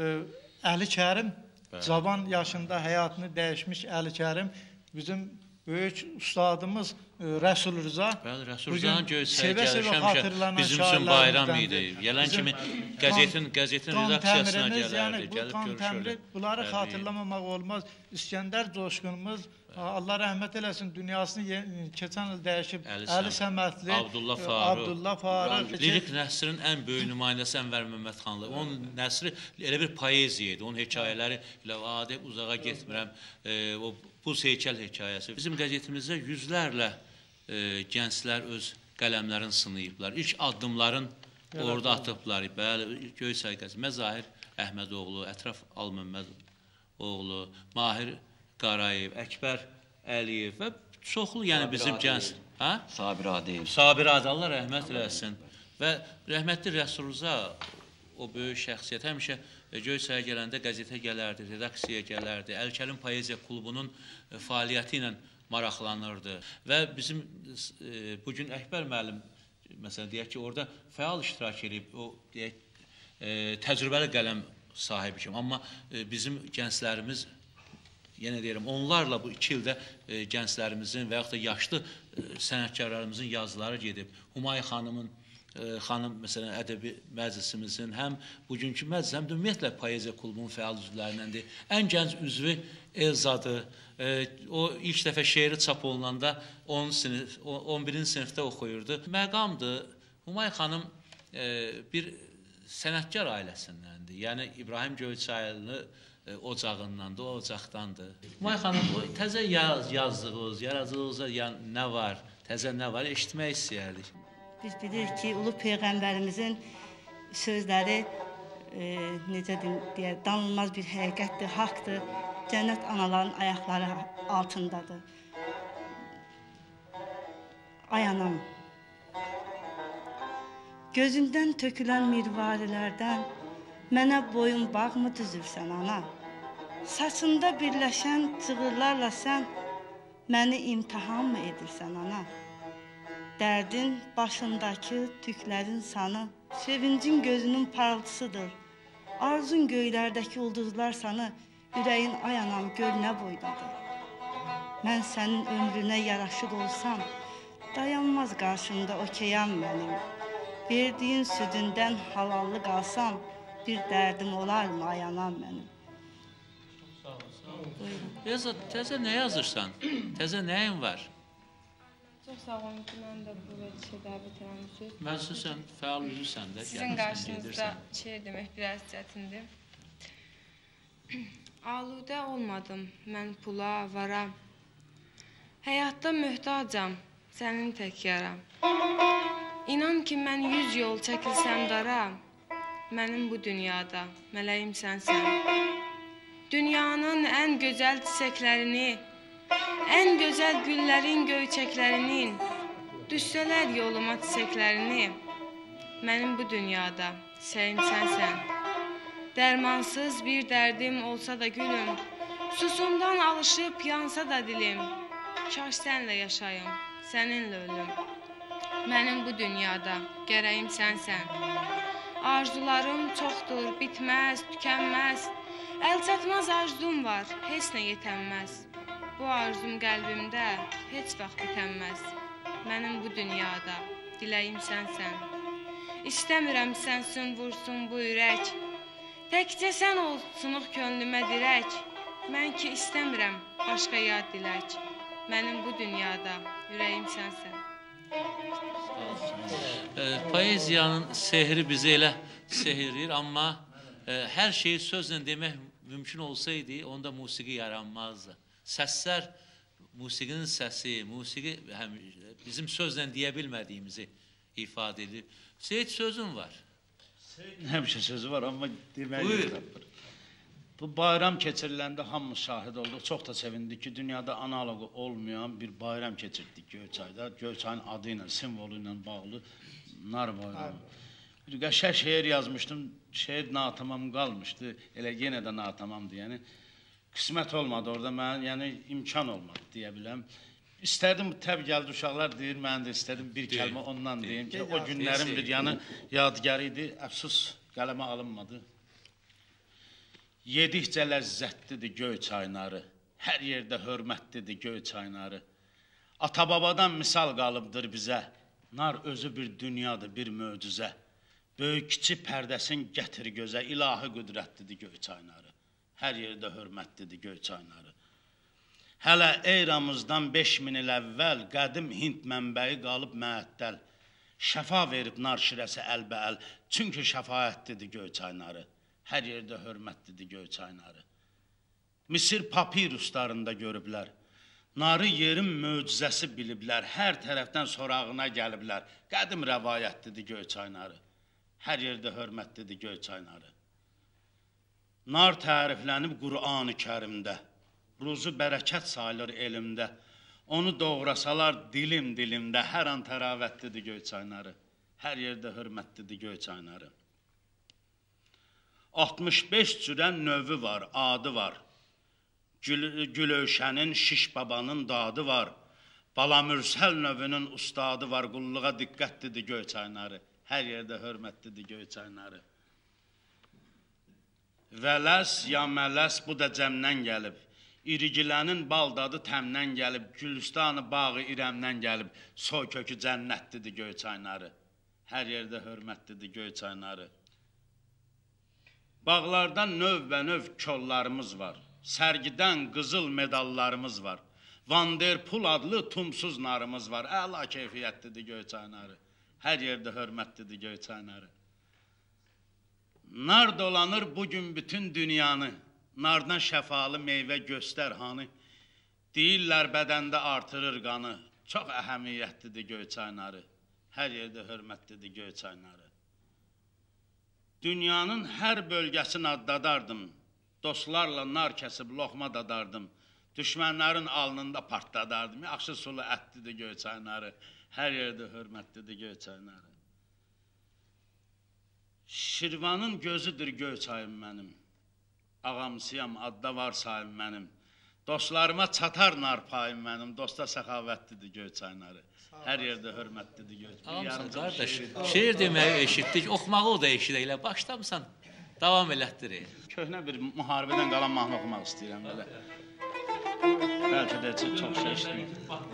H: Əli Kərim, cavan yaşında həyatını dəyişmiş Əli Kərim, bizim böyük ustadımız Rəsul Rıza.
C: Bəli, Rəsul Rıza'nın Göyçaya gəlişi həmişə bizim üçün bayram idi. Gələn kimi qəzetin, qəzetin redaksiyasına gələrdi, gəlib görüşürdük.
H: Bunları xatırlamamaq olmaz. İskəndər Coşqunumuz, Allah rəhmət eləsin, dünyasını keçən il dəyişib Əli Səmədli, Abdullah Farıq.
C: Lirik nəsrin ən böyük nümayəndəsi Ənvər Məmmədxanlı. Onun nəsri elə bir poeziya idi. Onun hekayələri ilə adi uzağa getmirəm. O Buz heykəl hekayəsi. Bizim qəzetimizdə yüzlərlə e, gənclər öz qələmlərini sınayıblar. İlk addımların orada atıblar. Bəli, Göyçay qəzeti. Məzahir Əhmədoğlu, Ətraf Alməmmədoğlu, Mahir Qarayev, Əkbər Əliyev və çoxlu, yəni bizim gənc...
F: Sabir Adil.
C: Sabir Adillər rəhmət eləsin. Və rəhmətli Rəsulza, o böyük şəxsiyyət həmişə Göyçaya gələndə qəzetə gələrdi, redaksiyaya gələrdi, Əlkəlim Poeziya Klubunun fəaliyyəti ilə maraqlanırdı. Və bizim bugün Əkbər müəllim, məsələn, deyək ki, orada fəal iştirak edib, o, deyək, təcrübəli qələm sahibi kimi. Amma bizim gənclərimiz, yenə deyirəm, onlarla bu iki ildə gənclərimizin və yaxud da yaşlı sənətkarlarımızın yazıları gedib. Humayi xanımın, xanım, məsələn, ədəbi məclisimizin həm bugünkü məclis, həm də ümumiyyətlə Poeziya Klubunun fəal üzvlərindəndir. Ən gənc üzvü Elzadı. O ilk dəfə şeiri çap olunanda on birinci sinifdə oxuyurdu. Məqamdır, Humayi xanım bir sənətkar ailəsindəndir. Yəni, İbrahim Göyçaylı ocağındandır, o ocaqdandır. Humayi xanım, təzə yazdığınız, yaradıcılığınızda nə var, təzə nə var, eşitmək istəyərdik.
I: Biz bilirik ki, Ulu Peyğəmbərimizin sözləri, necə deyək, danılmaz bir həqiqətdir, haqdır, cənnət anaların ayaqları altındadır. Ay anam, gözündən tökülən mirvarilərdən mənə boyun bağ mı düzürsən, ana? Saçında birləşən cığırlarla sən məni imtihan mı edirsən, ana? Dərdin başındakı tüklərin sanı, sevincin gözünün parıltısıdır. Arzun göylərdəki ulduzlar sanı, ürəyin ay anam gör nə boydadır. Mən sənin ömrünə yaraşıq olsam, dayanmaz qarşımda okeyan mənim. Verdiyin südündən halallı qalsam, bir dərdim olar mı ay anam mənim?
C: Sağ ol, sağ ol. Elzad, təzə nə yazırsan? Təzə nəyin var?
D: Çox sağ olun ki, mən də bu verilişə dəvət eləmişsiniz.
C: Məncə sən fəal üzvsən də.
D: Sizin qarşınızda şeir demək biraz çətindir. Aludə olmadım mən pula, vara. Həyatda möhtacam, sənin tək yara. İnan ki, mən yüz yol çəkilsəm dara, mənim bu dünyada mələyim sənsən. Dünyanın ən gözəl çiçəklərini, ən gözəl güllərin göyçəklərinin, düşsələr yoluma çiçəklərini, mənim bu dünyada səyim sənsən. Dərmansız bir dərdim olsa da gülüm, susundan alışıb yansa da dilim, kaş sənlə yaşayım, səninlə ölüm. Mənim bu dünyada gərəyim sənsən. Arzularım çoxdur, bitməz, tükənməz, əl çatmaz arzum var, heç nə yetənməz. Bu arzum qəlbimdə heç vaxt bitənməz. Mənim bu dünyada diləyim sənsən. İstəmirəm sənsin vursun bu ürək, təkcə sən olsunuq könlümə dirək. Mən ki istəmirəm başqa yad dilək, mənim bu dünyada ürəyim sənsən.
C: Poeziyanın sehri bizi elə sehirləyir, amma hər şeyi sözlə demək mümkün olsaydı, onda musiqi yaranmazdı. Səslər, musiqinin səsi, musiqi bizim sözlə deyə bilmədiyimizi ifadə edir. Seyid sözün var.
J: Seyidin həmişə sözü var, amma deməyi tapır. Bu bayram keçiriləndə hamımız şahid olduq. Çox da sevindik ki, dünyada analogu olmayan bir bayram keçirdik Göyçayda. Göyçayın adı ilə, simvolu ilə bağlı nar bayramı. Bir qəşəng şeir yazmışdım, şeir natamam qalmışdı, elə yenə də natamamdır. Yəni, qismət olmadı orada, mən, yəni imkan olmadı deyə biləm. İstədim, təbii gəldi uşaqlar deyir, mən də istədim bir kəlmə ondan deyim ki, o günlərin bir yanı yadigarı idi, əfsus qələmə alınmadı. Yedikcə ləzzətlidir Göyçayları, hər yerdə hörmətlidir Göyçayları. Ata-babadan misal qalıbdır bizə, nar özü bir dünyadır, bir möcüzə. Böyük kiçik pərdəsin gətir gözə, ilahi qüdrətlidir Göyçayları. Hər yerdə hörmətlidir Göyçayları. Hələ eramızdan beş min il əvvəl qədim Hind mənbəyi qalıb məəttəl. Şəfa verib nar şirəsi əlbəəl, çünki şəfayətlidir Göyçayları. Hər yerdə hörmətlidir Göyçayları. Misir papiruslarında görüblər. Narı yerin möcüzəsi biliblər, hər tərəfdən sorağına gəliblər. Qədim rəvayətlidir Göyçay narı. Hər yerdə hörmətlidir Göyçay narı. Nar təriflənib Qur'an-ı Kərimdə, ruzu bərəkət sayılır elmdə. Onu doğrasalar dilim dilimdə, hər an təravətlidir Göyçay narı. Hər yerdə hörmətlidir Göyçay narı. altmış beş cürən növü var, adı var. Gül, Gülövşənin, Şiş babanın dadı var. Balamürsəl növünün ustadı var. Qulluğa diqqətlidir Göyçay narı. Hər yerdə hörmətlidir Göyçay narı. Vələs ya mələs bu da cəmdən gəlib. İrigilənin baldadı təmdən gəlib. Gülüstanı bağı İrəmdən gəlib. Soy kökü cənnətlidir Göyçay narı. Hər yerdə hörmətlidir Göyçay narı. Bağlardan növbə-növ kollarımız var. Sərgidən qızıl medallarımız var. Vanderpul adlı tumsuz narımız var. Əla keyfiyyətlidir Göyçay narı. Hər yerdə hörmətlidir Göyçay narı. Nar dolanır bugün bütün dünyanı. Nardan şəfalı meyvə göstər hanı. Deyirlər bədəndə artırır qanı. Çox əhəmiyyətlidir Göyçay narı. Hər yerdə hörmətlidir Göyçay narı. Dünyanın hər bölgəsini addadardım. Dostlarla nar kəsib loxma dadardım. Düşmənlərin alnında partladardım. Yaxşı sulu ətlidir Göyçay narı. Hər yerdə hörmətlidir Göyçay narı. Şirvanın gözüdür Göyçayım mənim. Ağamsıyam, adda var sayım mənim. Dostlarıma çatar nar payım mənim. Dosta səxavətlidir Göyçay narı. Hər yerdə hörmətlidir Göyçay.
C: Ağamsan qardaş, şeir deməyi eşitdik, oxumağı o da eşidək elə. Başlamısan, davam elətdirir.
J: Köhnə bir müharibədən qalan mahnı oxumaq istəyirəm belə. Bəlkə də çox şey işləyir.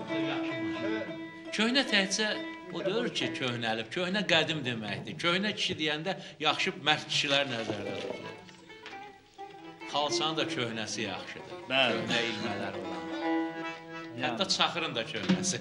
C: Köhnə təhcə o deyir ki, köhnəlib, köhnə qədim deməkdir. Köhnə kişi deyəndə yaxşı mərd kişilər nəzərdə tutulur. Xalçanın da köhnəsi yaxşıdır. Köhnə ilmələr olan. Hətta çaxırın da köhnəsi.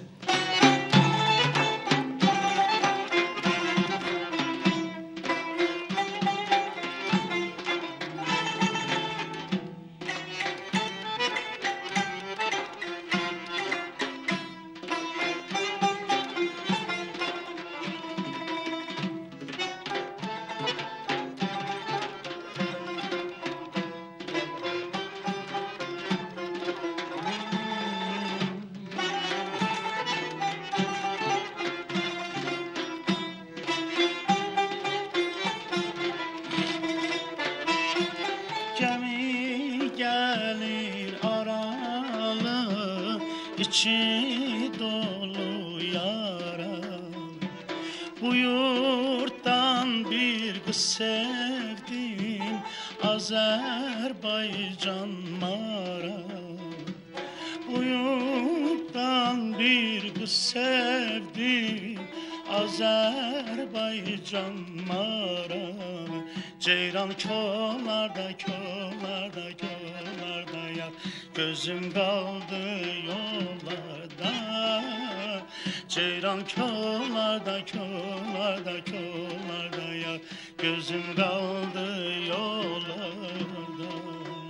J: İçi dolu yara. Bu yurttan bir kız sevdim, Azerbaycan mara. Bu yurttan bir kız sevdim, Azerbaycan mara. Ceyran kollarda, kollarda, kollarda yar. Gözüm kaldı yollarda. Ceyran kollarda, kollarda, kollarda yar. Gözüm kaldı yollarda.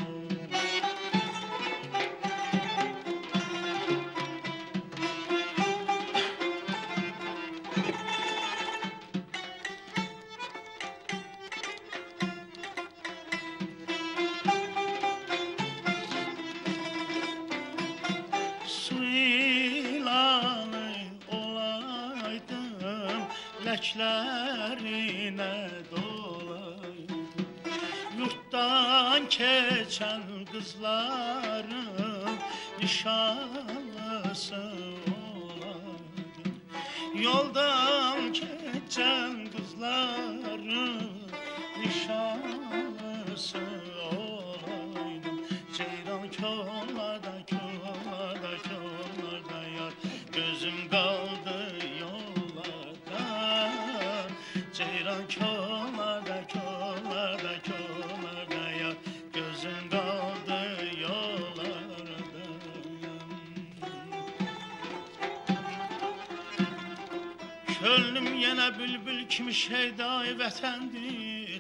J: Ləklərinə dolaydım. Yurtdan keçən qızların nişanlısı olaydım. Yoldan keçən qızların nişanlısı olaydım. Ceyran kollarda, kollarda, kollarda yar. Gözüm qaldı Ceyran kollarda, kollarda, kollarda ya. Gözün kaldı yollarda. Könlüm yine bülbül kimi şeydai vətəndir.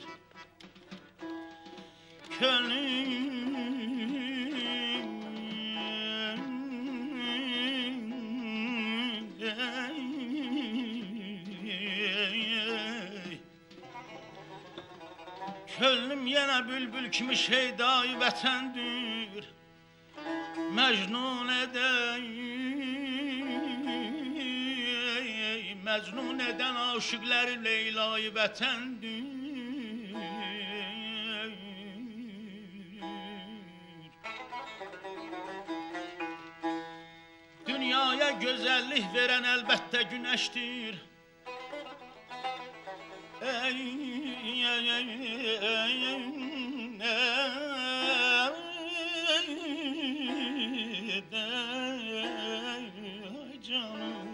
J: Könlüm Könlüm yenə bülbül kimi şeydayı vətəndir, Məcnun edək, Məcnun edən aşıqları Leylayı vətəndir. Dünyaya gözəllik verən əlbəttə günəşdir. Ey, ey, ey, ey, canım.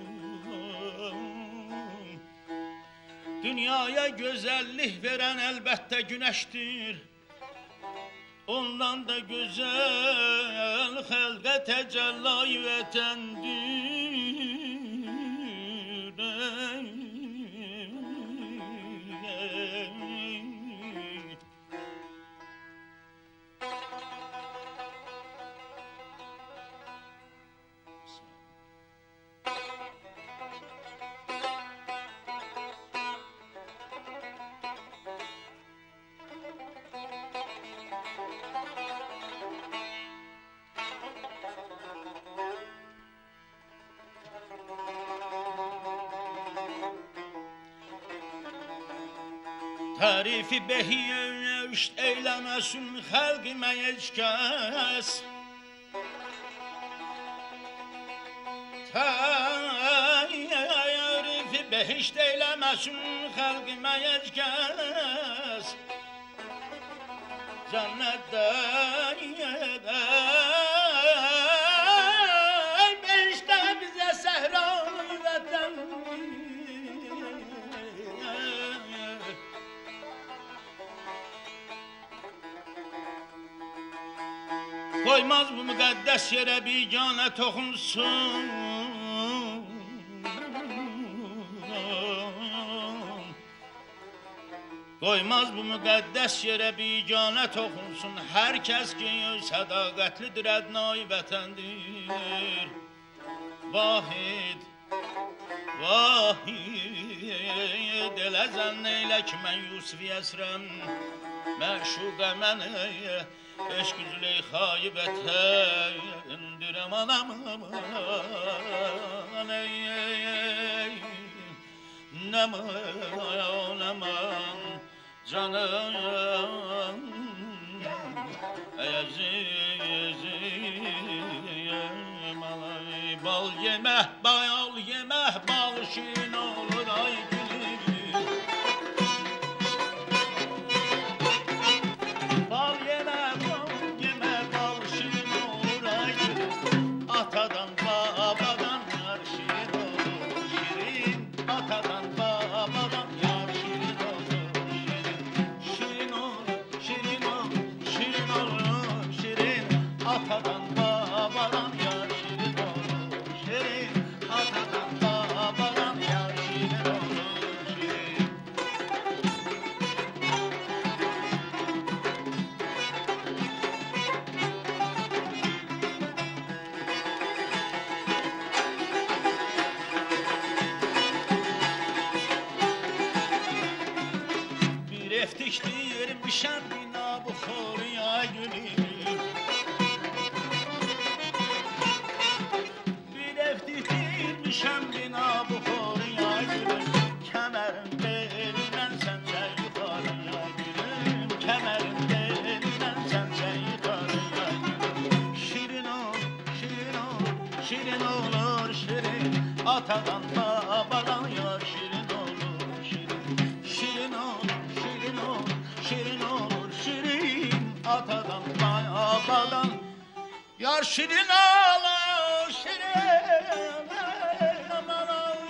J: Dünyaya gözəllik verən əlbəttə günəşdir. Ondan da gözəl xəlqə təcəllayı vətəndir. Tarifi behiyevşt eylemesin xalqime heç kəs. Tarifi behişt eylemesin xalqime heç kəs. Cennette behişte bize sehra-i vətən. Koymaz bu müqəddəs yerə biganə toxunsun. Koymaz bu müqəddəs yerə biganə toxunsun. Hər kəs ki sədaqətlidir, ədnai vətəndir. Vahid, vahid, elə zənn eylə ki mən Yusufi əsrəm. Məşuqə məni eşq Züleyxayı vətəndirəm anam aman ey ey naman aman canım ey əzizim alay bal yemək bal yemək bal şirin olur ay gülüm. Eftiştirmişəm bina buxarıya gülüm. Bir eftiştirmişəm bina buxarıya gülüm. Kəmərin belindən səncə yuxarıya gülüm. Kəmərin belindən səncə yuxarıya gülüm. Şirin ol, şirin ol, şirin olur şirin. Atadan babadan yar şirin olur şirin. Şirin ol, şirin ol, şirin olur şirin. Atadan babadan yar şirin olur şirin. Aman ay.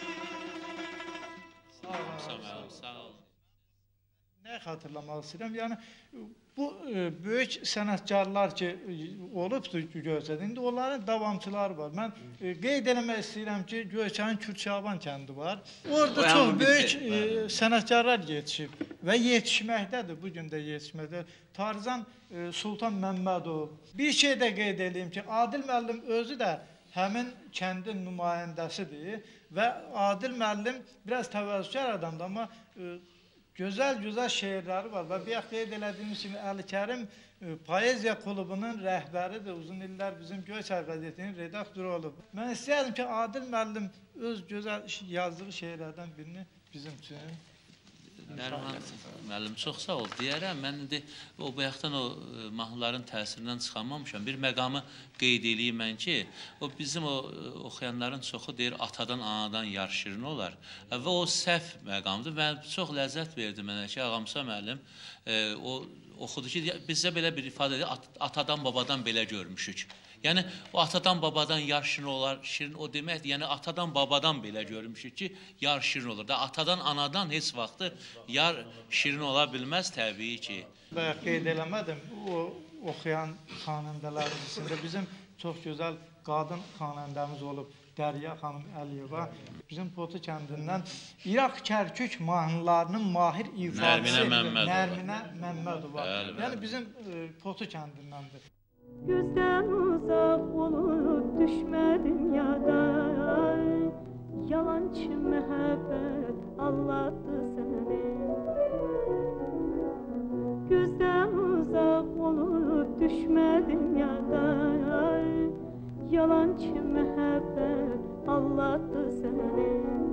C: Sağ olun, sağ olun.
H: Nə xatırlamaq istəyirəm? Yəni bu e, böyük sənətkarlar ki e, olubdur Göyçədə, indi onların davamçıları var. Mən e, qeyd eləmək istəyirəm ki, Göyçənin Kürçaban kəndi var. Orada çox böyük e, sənətkarlar yetişib və yetişməkdədir, bu gün də yetişməkdədir. Tarzan e, Sultan Məmmədov. Bir şey də qeyd edeyim ki, Adil müəllim özü də həmin kəndin nümayəndəsidir və Adil müəllim biraz təvəzzükar adamdır, amma e, gözəl-gözəl şeirləri var və bir qeyd elədiyimiz kimi Əli Kərim Poeziya klubunun rəhbəridir. Uzun illər bizim Göyçay qəzetinin redaktoru olub. Mən istəyərdim ki, Adil müəllim öz gözəl yazdığı şeirlərdən birini bizim üçün.
C: Nərman müəllim, çox sağ ol. Deyərəm, mən indi o bayaqdan o mahnıların təsirindən çıxamamışam. Bir məqamı qeyd eləyim mən ki, o bizim o oxuyanların çoxu deyir, atadan, anadan yarışırın olar. Və o səhv məqamdır. Mən çox ləzzət verdi mənə ki, Ağamsa müəllim o oxudu ki, bizə belə bir ifadə edir, atadan, babadan belə görmüşük. Yəni, o atadan, babadan yar şirin olar, şirin o deməkdir. Yəni, atadan, babadan belə görmüşük ki, yar şirin olur. Da atadan, anadan heç vaxtı yar şirin ola bilməz təbii ki.
H: Bayaq qeyd eləmədim, o oxuyan xanəndələrin içində bizim çox gözəl qadın xanəndəmiz olub. Dərya xanım Əliyeva bizim Potu kəndindən İraq Kərkük mahnılarının mahir ifadəsi Nərminə Məmmədova. Yəni, bizim Potu kəndindəndir.
K: Gözdən uzaq olub düşmədim yada, yalancı məhəbbət aldatdı səni. Gözdən uzaq olub düşmədim yada, yalancı məhəbbət aldatdı səni.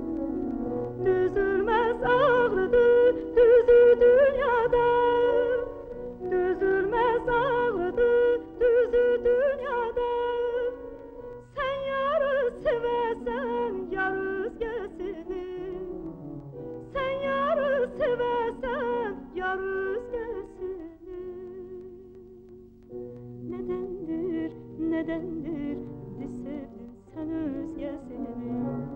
K: Düzülməz ağrıdır, düzü dünyada, düzülməz ağrıdır, düzü dünyada. Sən yarı sevəsən, yar özgəsini. Sən yarı sevəsən, yar özgəsini. Nədəndir, nədəndir, sevdin sən özgəsini.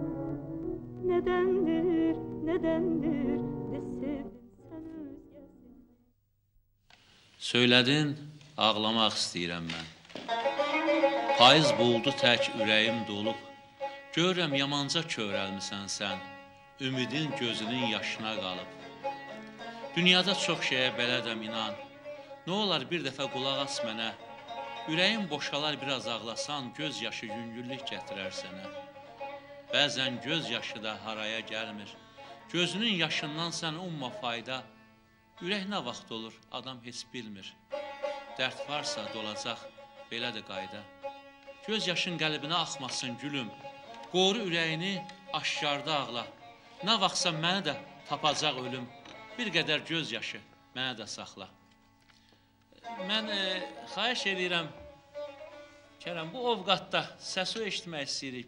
K: Nədəndir, nədəndir, sevdin sən özgəsini.
C: Söylədin, ağlamaq istəyirəm mən. Payız buldu tək ürəyim dolub. Görürəm yamanca körəlmisən sən. Ümidin gözünün yaşına qalıb. Dünyada çox şeyə bələdəm inan. Nə olar bir dəfə qulaq as mənə. Ürəyim boşalar biraz ağlasan, göz yaşı yüngüllük gətirər sənə. Bəzən göz yaşı da haraya gəlmir. Gözünün yaşından sən umma fayda. Ürək nə vaxt olur, adam heç bilmir. Dərd varsa dolacaq, belədir qayda. Göz yaşın qəlbinə axmasın gülüm. Qoru ürəyini aşkarda ağla. Nə vaxtsa məni də tapacaq ölüm. Bir qədər göz yaşı mənə də saxla. Mən e, xahiş edirəm, Kərəm, bu ovqatda səsi eşitmək istəyirik.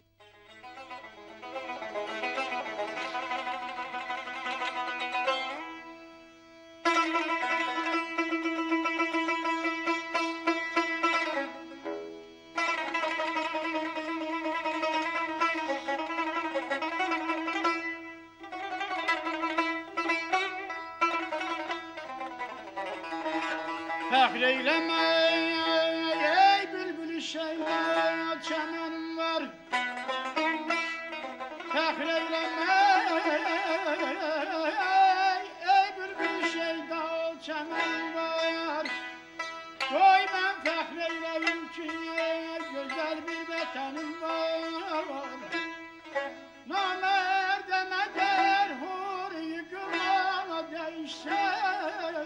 E: Fəxr eyləmə, ey bülbül şeyda, çəmənim var. Fəxr eyləmə, ey bülbül şeyda, çəmənim var. Qoy mən fəxr eyləyim ki, gözəl bir vətənim var. Namərdə mədər huri qılana dəyişsən.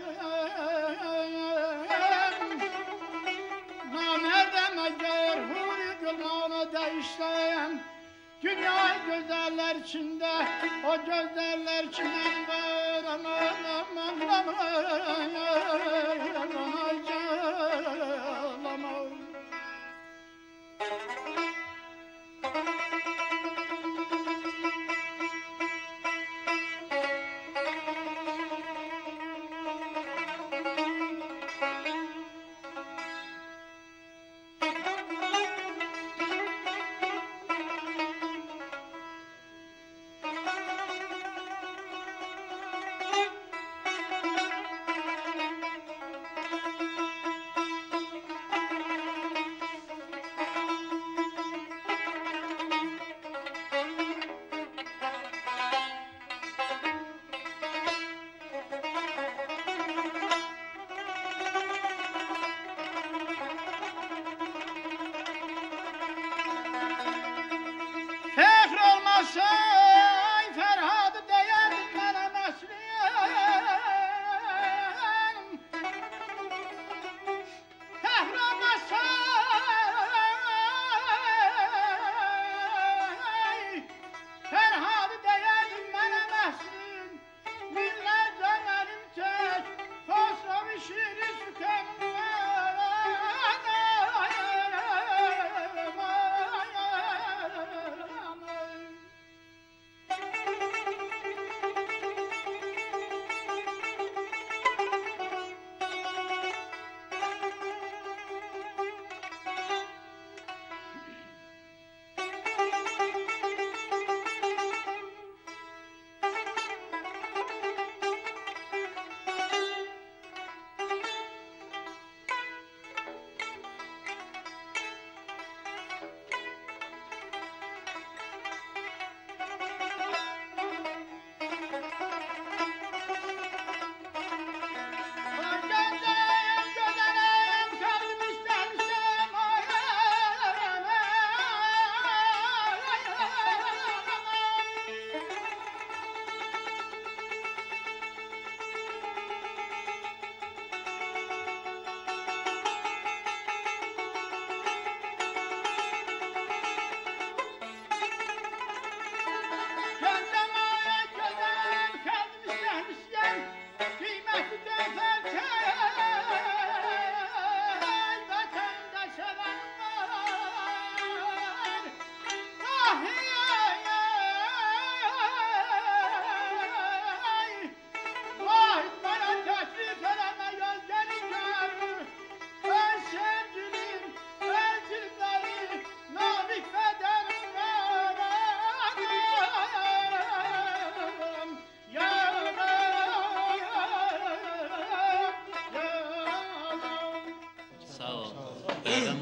E: Məgər huri qılmağına dəyişsəm, dünya gözəllər içində, o gözəllər ki, mən varam, aman, aman, aman.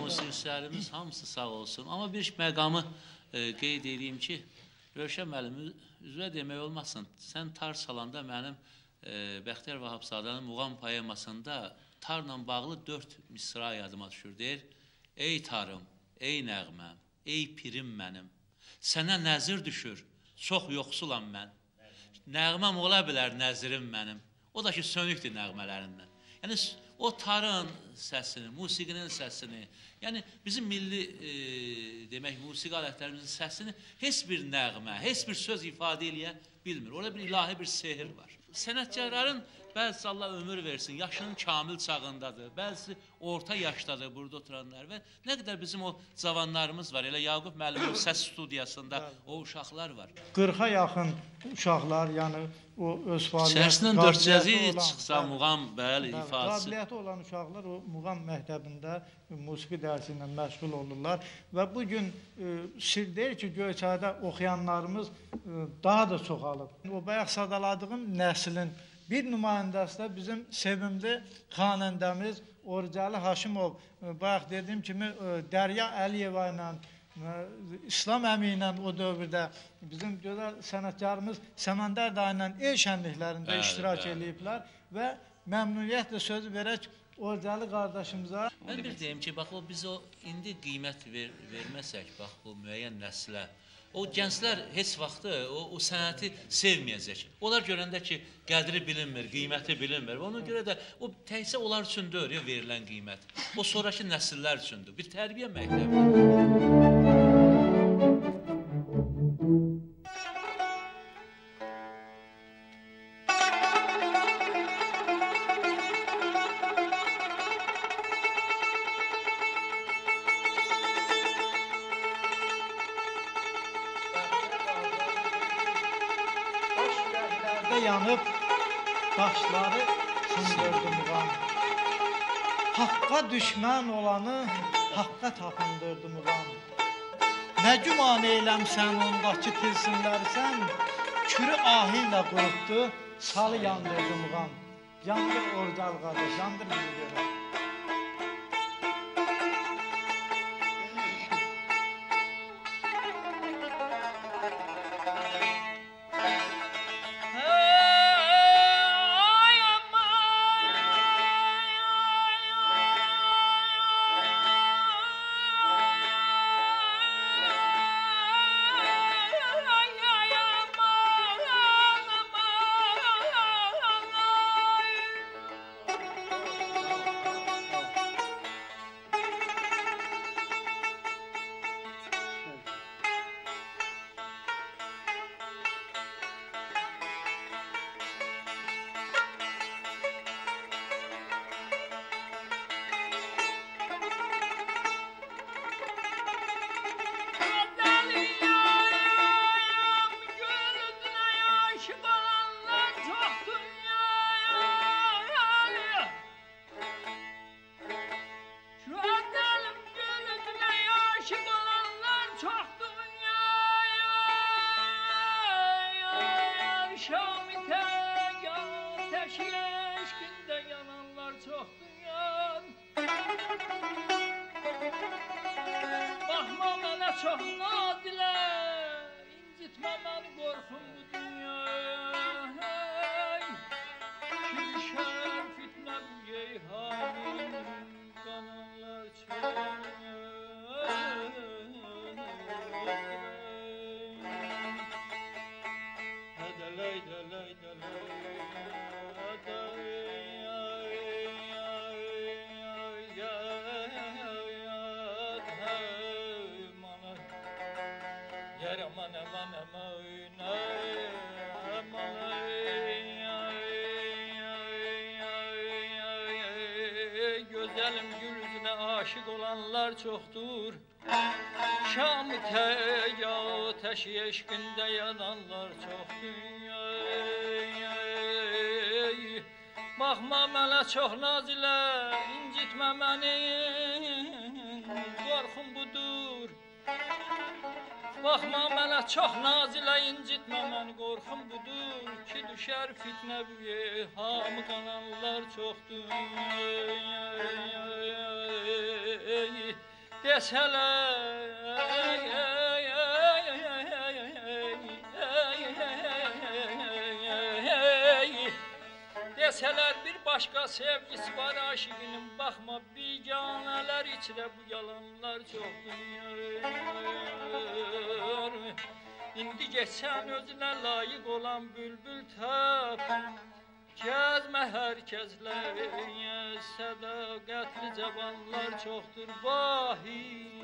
C: musiqiçilərimiz hamısı sağ olsun. Amma bir məqamı e, qeyd edeyim ki, Rövşən müəllim, üzvə demək olmasın, sən tar salanda mənim e, Bəxtiyar Vahabzadənin Muğam poemasında tarla bağlı dörd misra yadıma düşür. Deyir, ey tarım, ey nəğməm, ey pirim mənim, sənə nəzir düşür, çox yoxsulam mən. Nəğməm ola bilər nəzirim mənim. O da ki, sönükdür nəğmələrindən. Yəni, o tarın səsini, musiqinin səsini, yəni bizim milli e, demək, musiqi alətlərimizin səsini heç bir nəğmə, heç bir söz ifadə eləyə bilmir. Orada bir ilahi bir sehir var. Sənətkarların bəzisi Allah ömür versin, yaşının kamil çağındadır, bəzisi orta yaşdadır burada oturanlar və nə qədər bizim o cavanlarımız var, elə Yaqub müəllimin səs studiyasında o uşaqlar var.
H: qırxa yaxın uşaqlar, yəni o öz fəaliyyət
C: İçərisindən dörd-cəzi çıxsa muğam, bəli, ifadəsi.
H: Qabiliyyəti olan uşaqlar o muğam məktəbində musiqi dərsi ilə məşğul olurlar və bugün sir deyir ki, Göyçayda oxuyanlarımız daha da çoxalıb. O bayaq sadaladığım nəslin bir nümayəndəsi də bizim sevimli xanəndəmiz Orucalı Haşimov. Bayaq dediyim kimi Dərya Əliyeva ilə, İslam əmi ilə o dövrdə bizim gözəl sənətkarımız Səməndər dayı ilə el şənliklərində bəli, iştirak bəli. Eləyiblər və məmnuniyyətlə sözü verək Orucalı qardaşımıza.
C: Mən bir deyim ki, bax o biz o indi qiymət ver, verməsək, bax bu müəyyən nəslə, o gənclər heç vaxtı o, o sənəti sevməyəcək. Onlar görəndə ki, qədri bilinmir, qiyməti bilinmir. Ona görə də o təkcə onlar üçün deyil verilən qiymət. O sonraki nəsillər üçündür. Bir tərbiyə məktəbi.
H: Yanıb daşları sındırdı muğam. Haqqa düşmən olanı haqqa tapındırdı muğam. Nə güman eyləmsən ondakı tilsimlərsən, kürü ahı ilə qurutdu, salı yandırdı muğam. Yandır Orucalı qardaş, yandır bizi görə.
L: Çox nadilə, incitmə məni qorxum bu dünyaya. Kim şər fitnə bu yeyhanın, qananlar çöyə. Hədələk, dələk, dələk, gözəlim gül üzünə aşıq olanlar çoxdur. Şam-ı tək atəş eşqində yananlar çoxdur. Baxma mənə çox nazilə, incitmə məni, qorxum budur. Baxma mənə çox nazilə, incitmə məni, qorxum budur. Ki düşər fitnə büyə, hamı qananlar çoxdur. Deseler bir başka sevgisi var aşığının, bakma biganeler içre bu yalanlar çoktur. İndi geçsen özüne layık olan bülbül tap, gezme herkesle, sadakatli cavanlar çoktur vahid.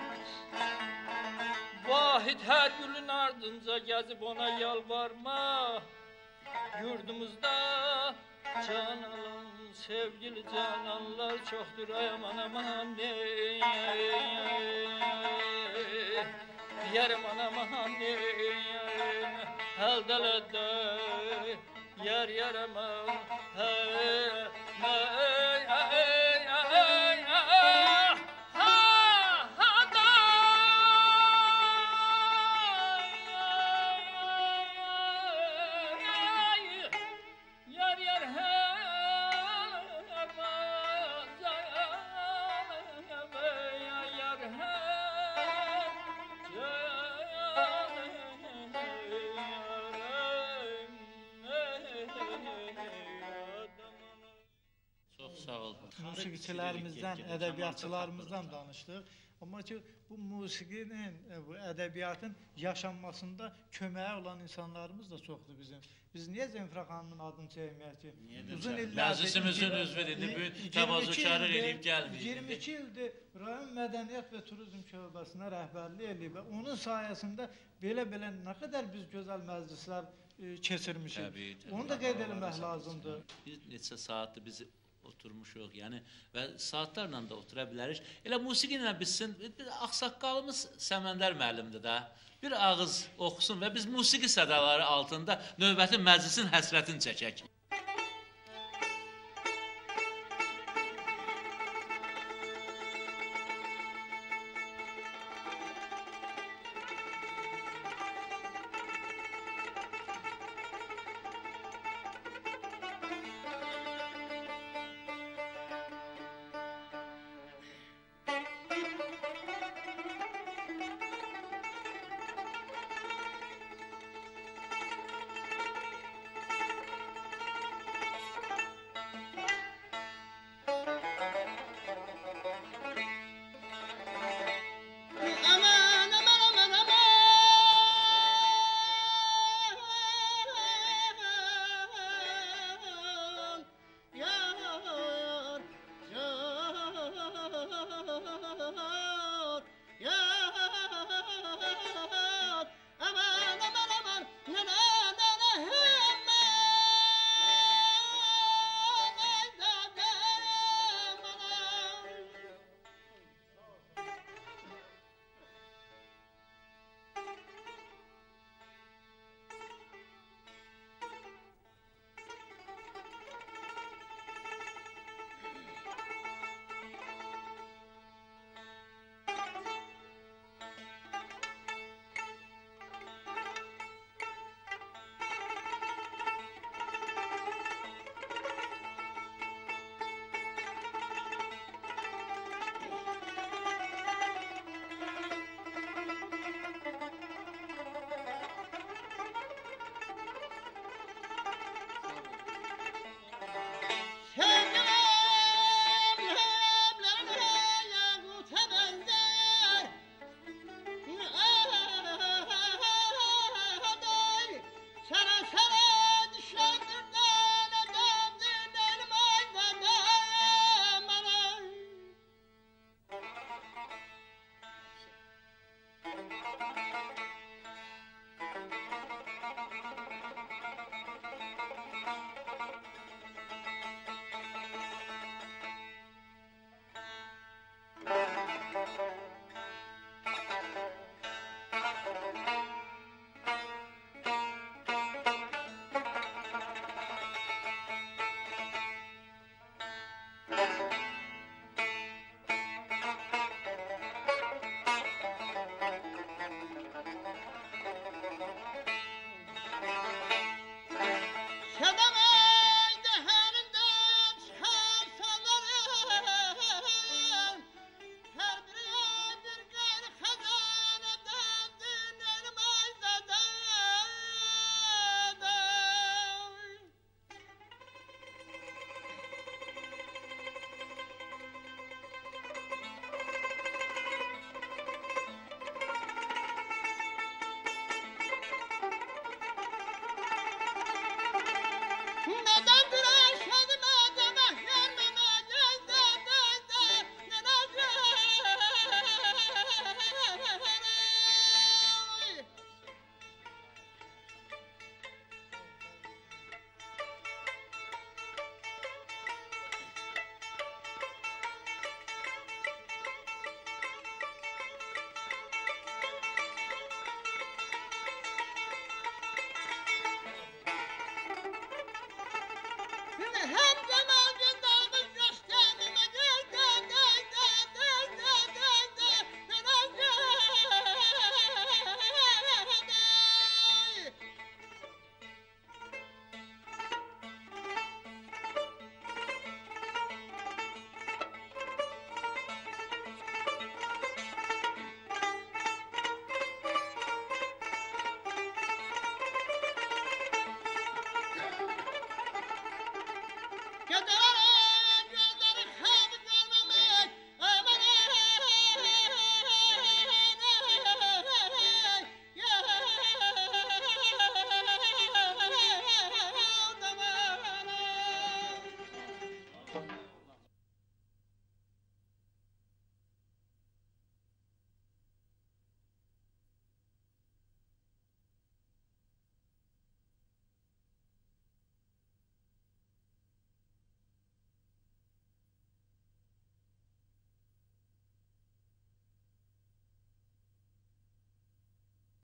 L: Vahid her gülün ardınca gezip ona yalvarma. Yurdumuzda can alan sevgili cananlar çoktur, ay aman aman ne yerim aman aman ne heldelede yer yer aman hey hey hey hey ha ha da yer yer
H: musiqiçilərimizdən, ədəbiyyatçılarımızdan danışdıq. Amma ki, bu musiqinin, bu ədəbiyyatın yaşanmasında köməyi olan insanlarımız da çoxdur bizim. Biz niyə Zemfira xanımın adını çəkməyək ki?
C: Uzun illərdir. Məclisimizin üzvüdür, bu təvazökarı eləyib gəlməyib.
H: iyirmi iki ildir rayon mədəniyyət və turizm şöbəsinə rəhbərlik eləyib və onun sayəsində belə-belə nə qədər biz gözəl məclislər keçirmişik. Onu da qeyd etmək lazımdır.
C: Bir neçə saatdır biz oturmuşuq, yəni və saatlarla da otura bilərik. Elə musiqi ilə bitsin, ağsaqqalımız Səməndər müəllimdir də. Bir ağız oxusun və biz musiqi sədaları altında növbəti məclisin həsrətini çəkək.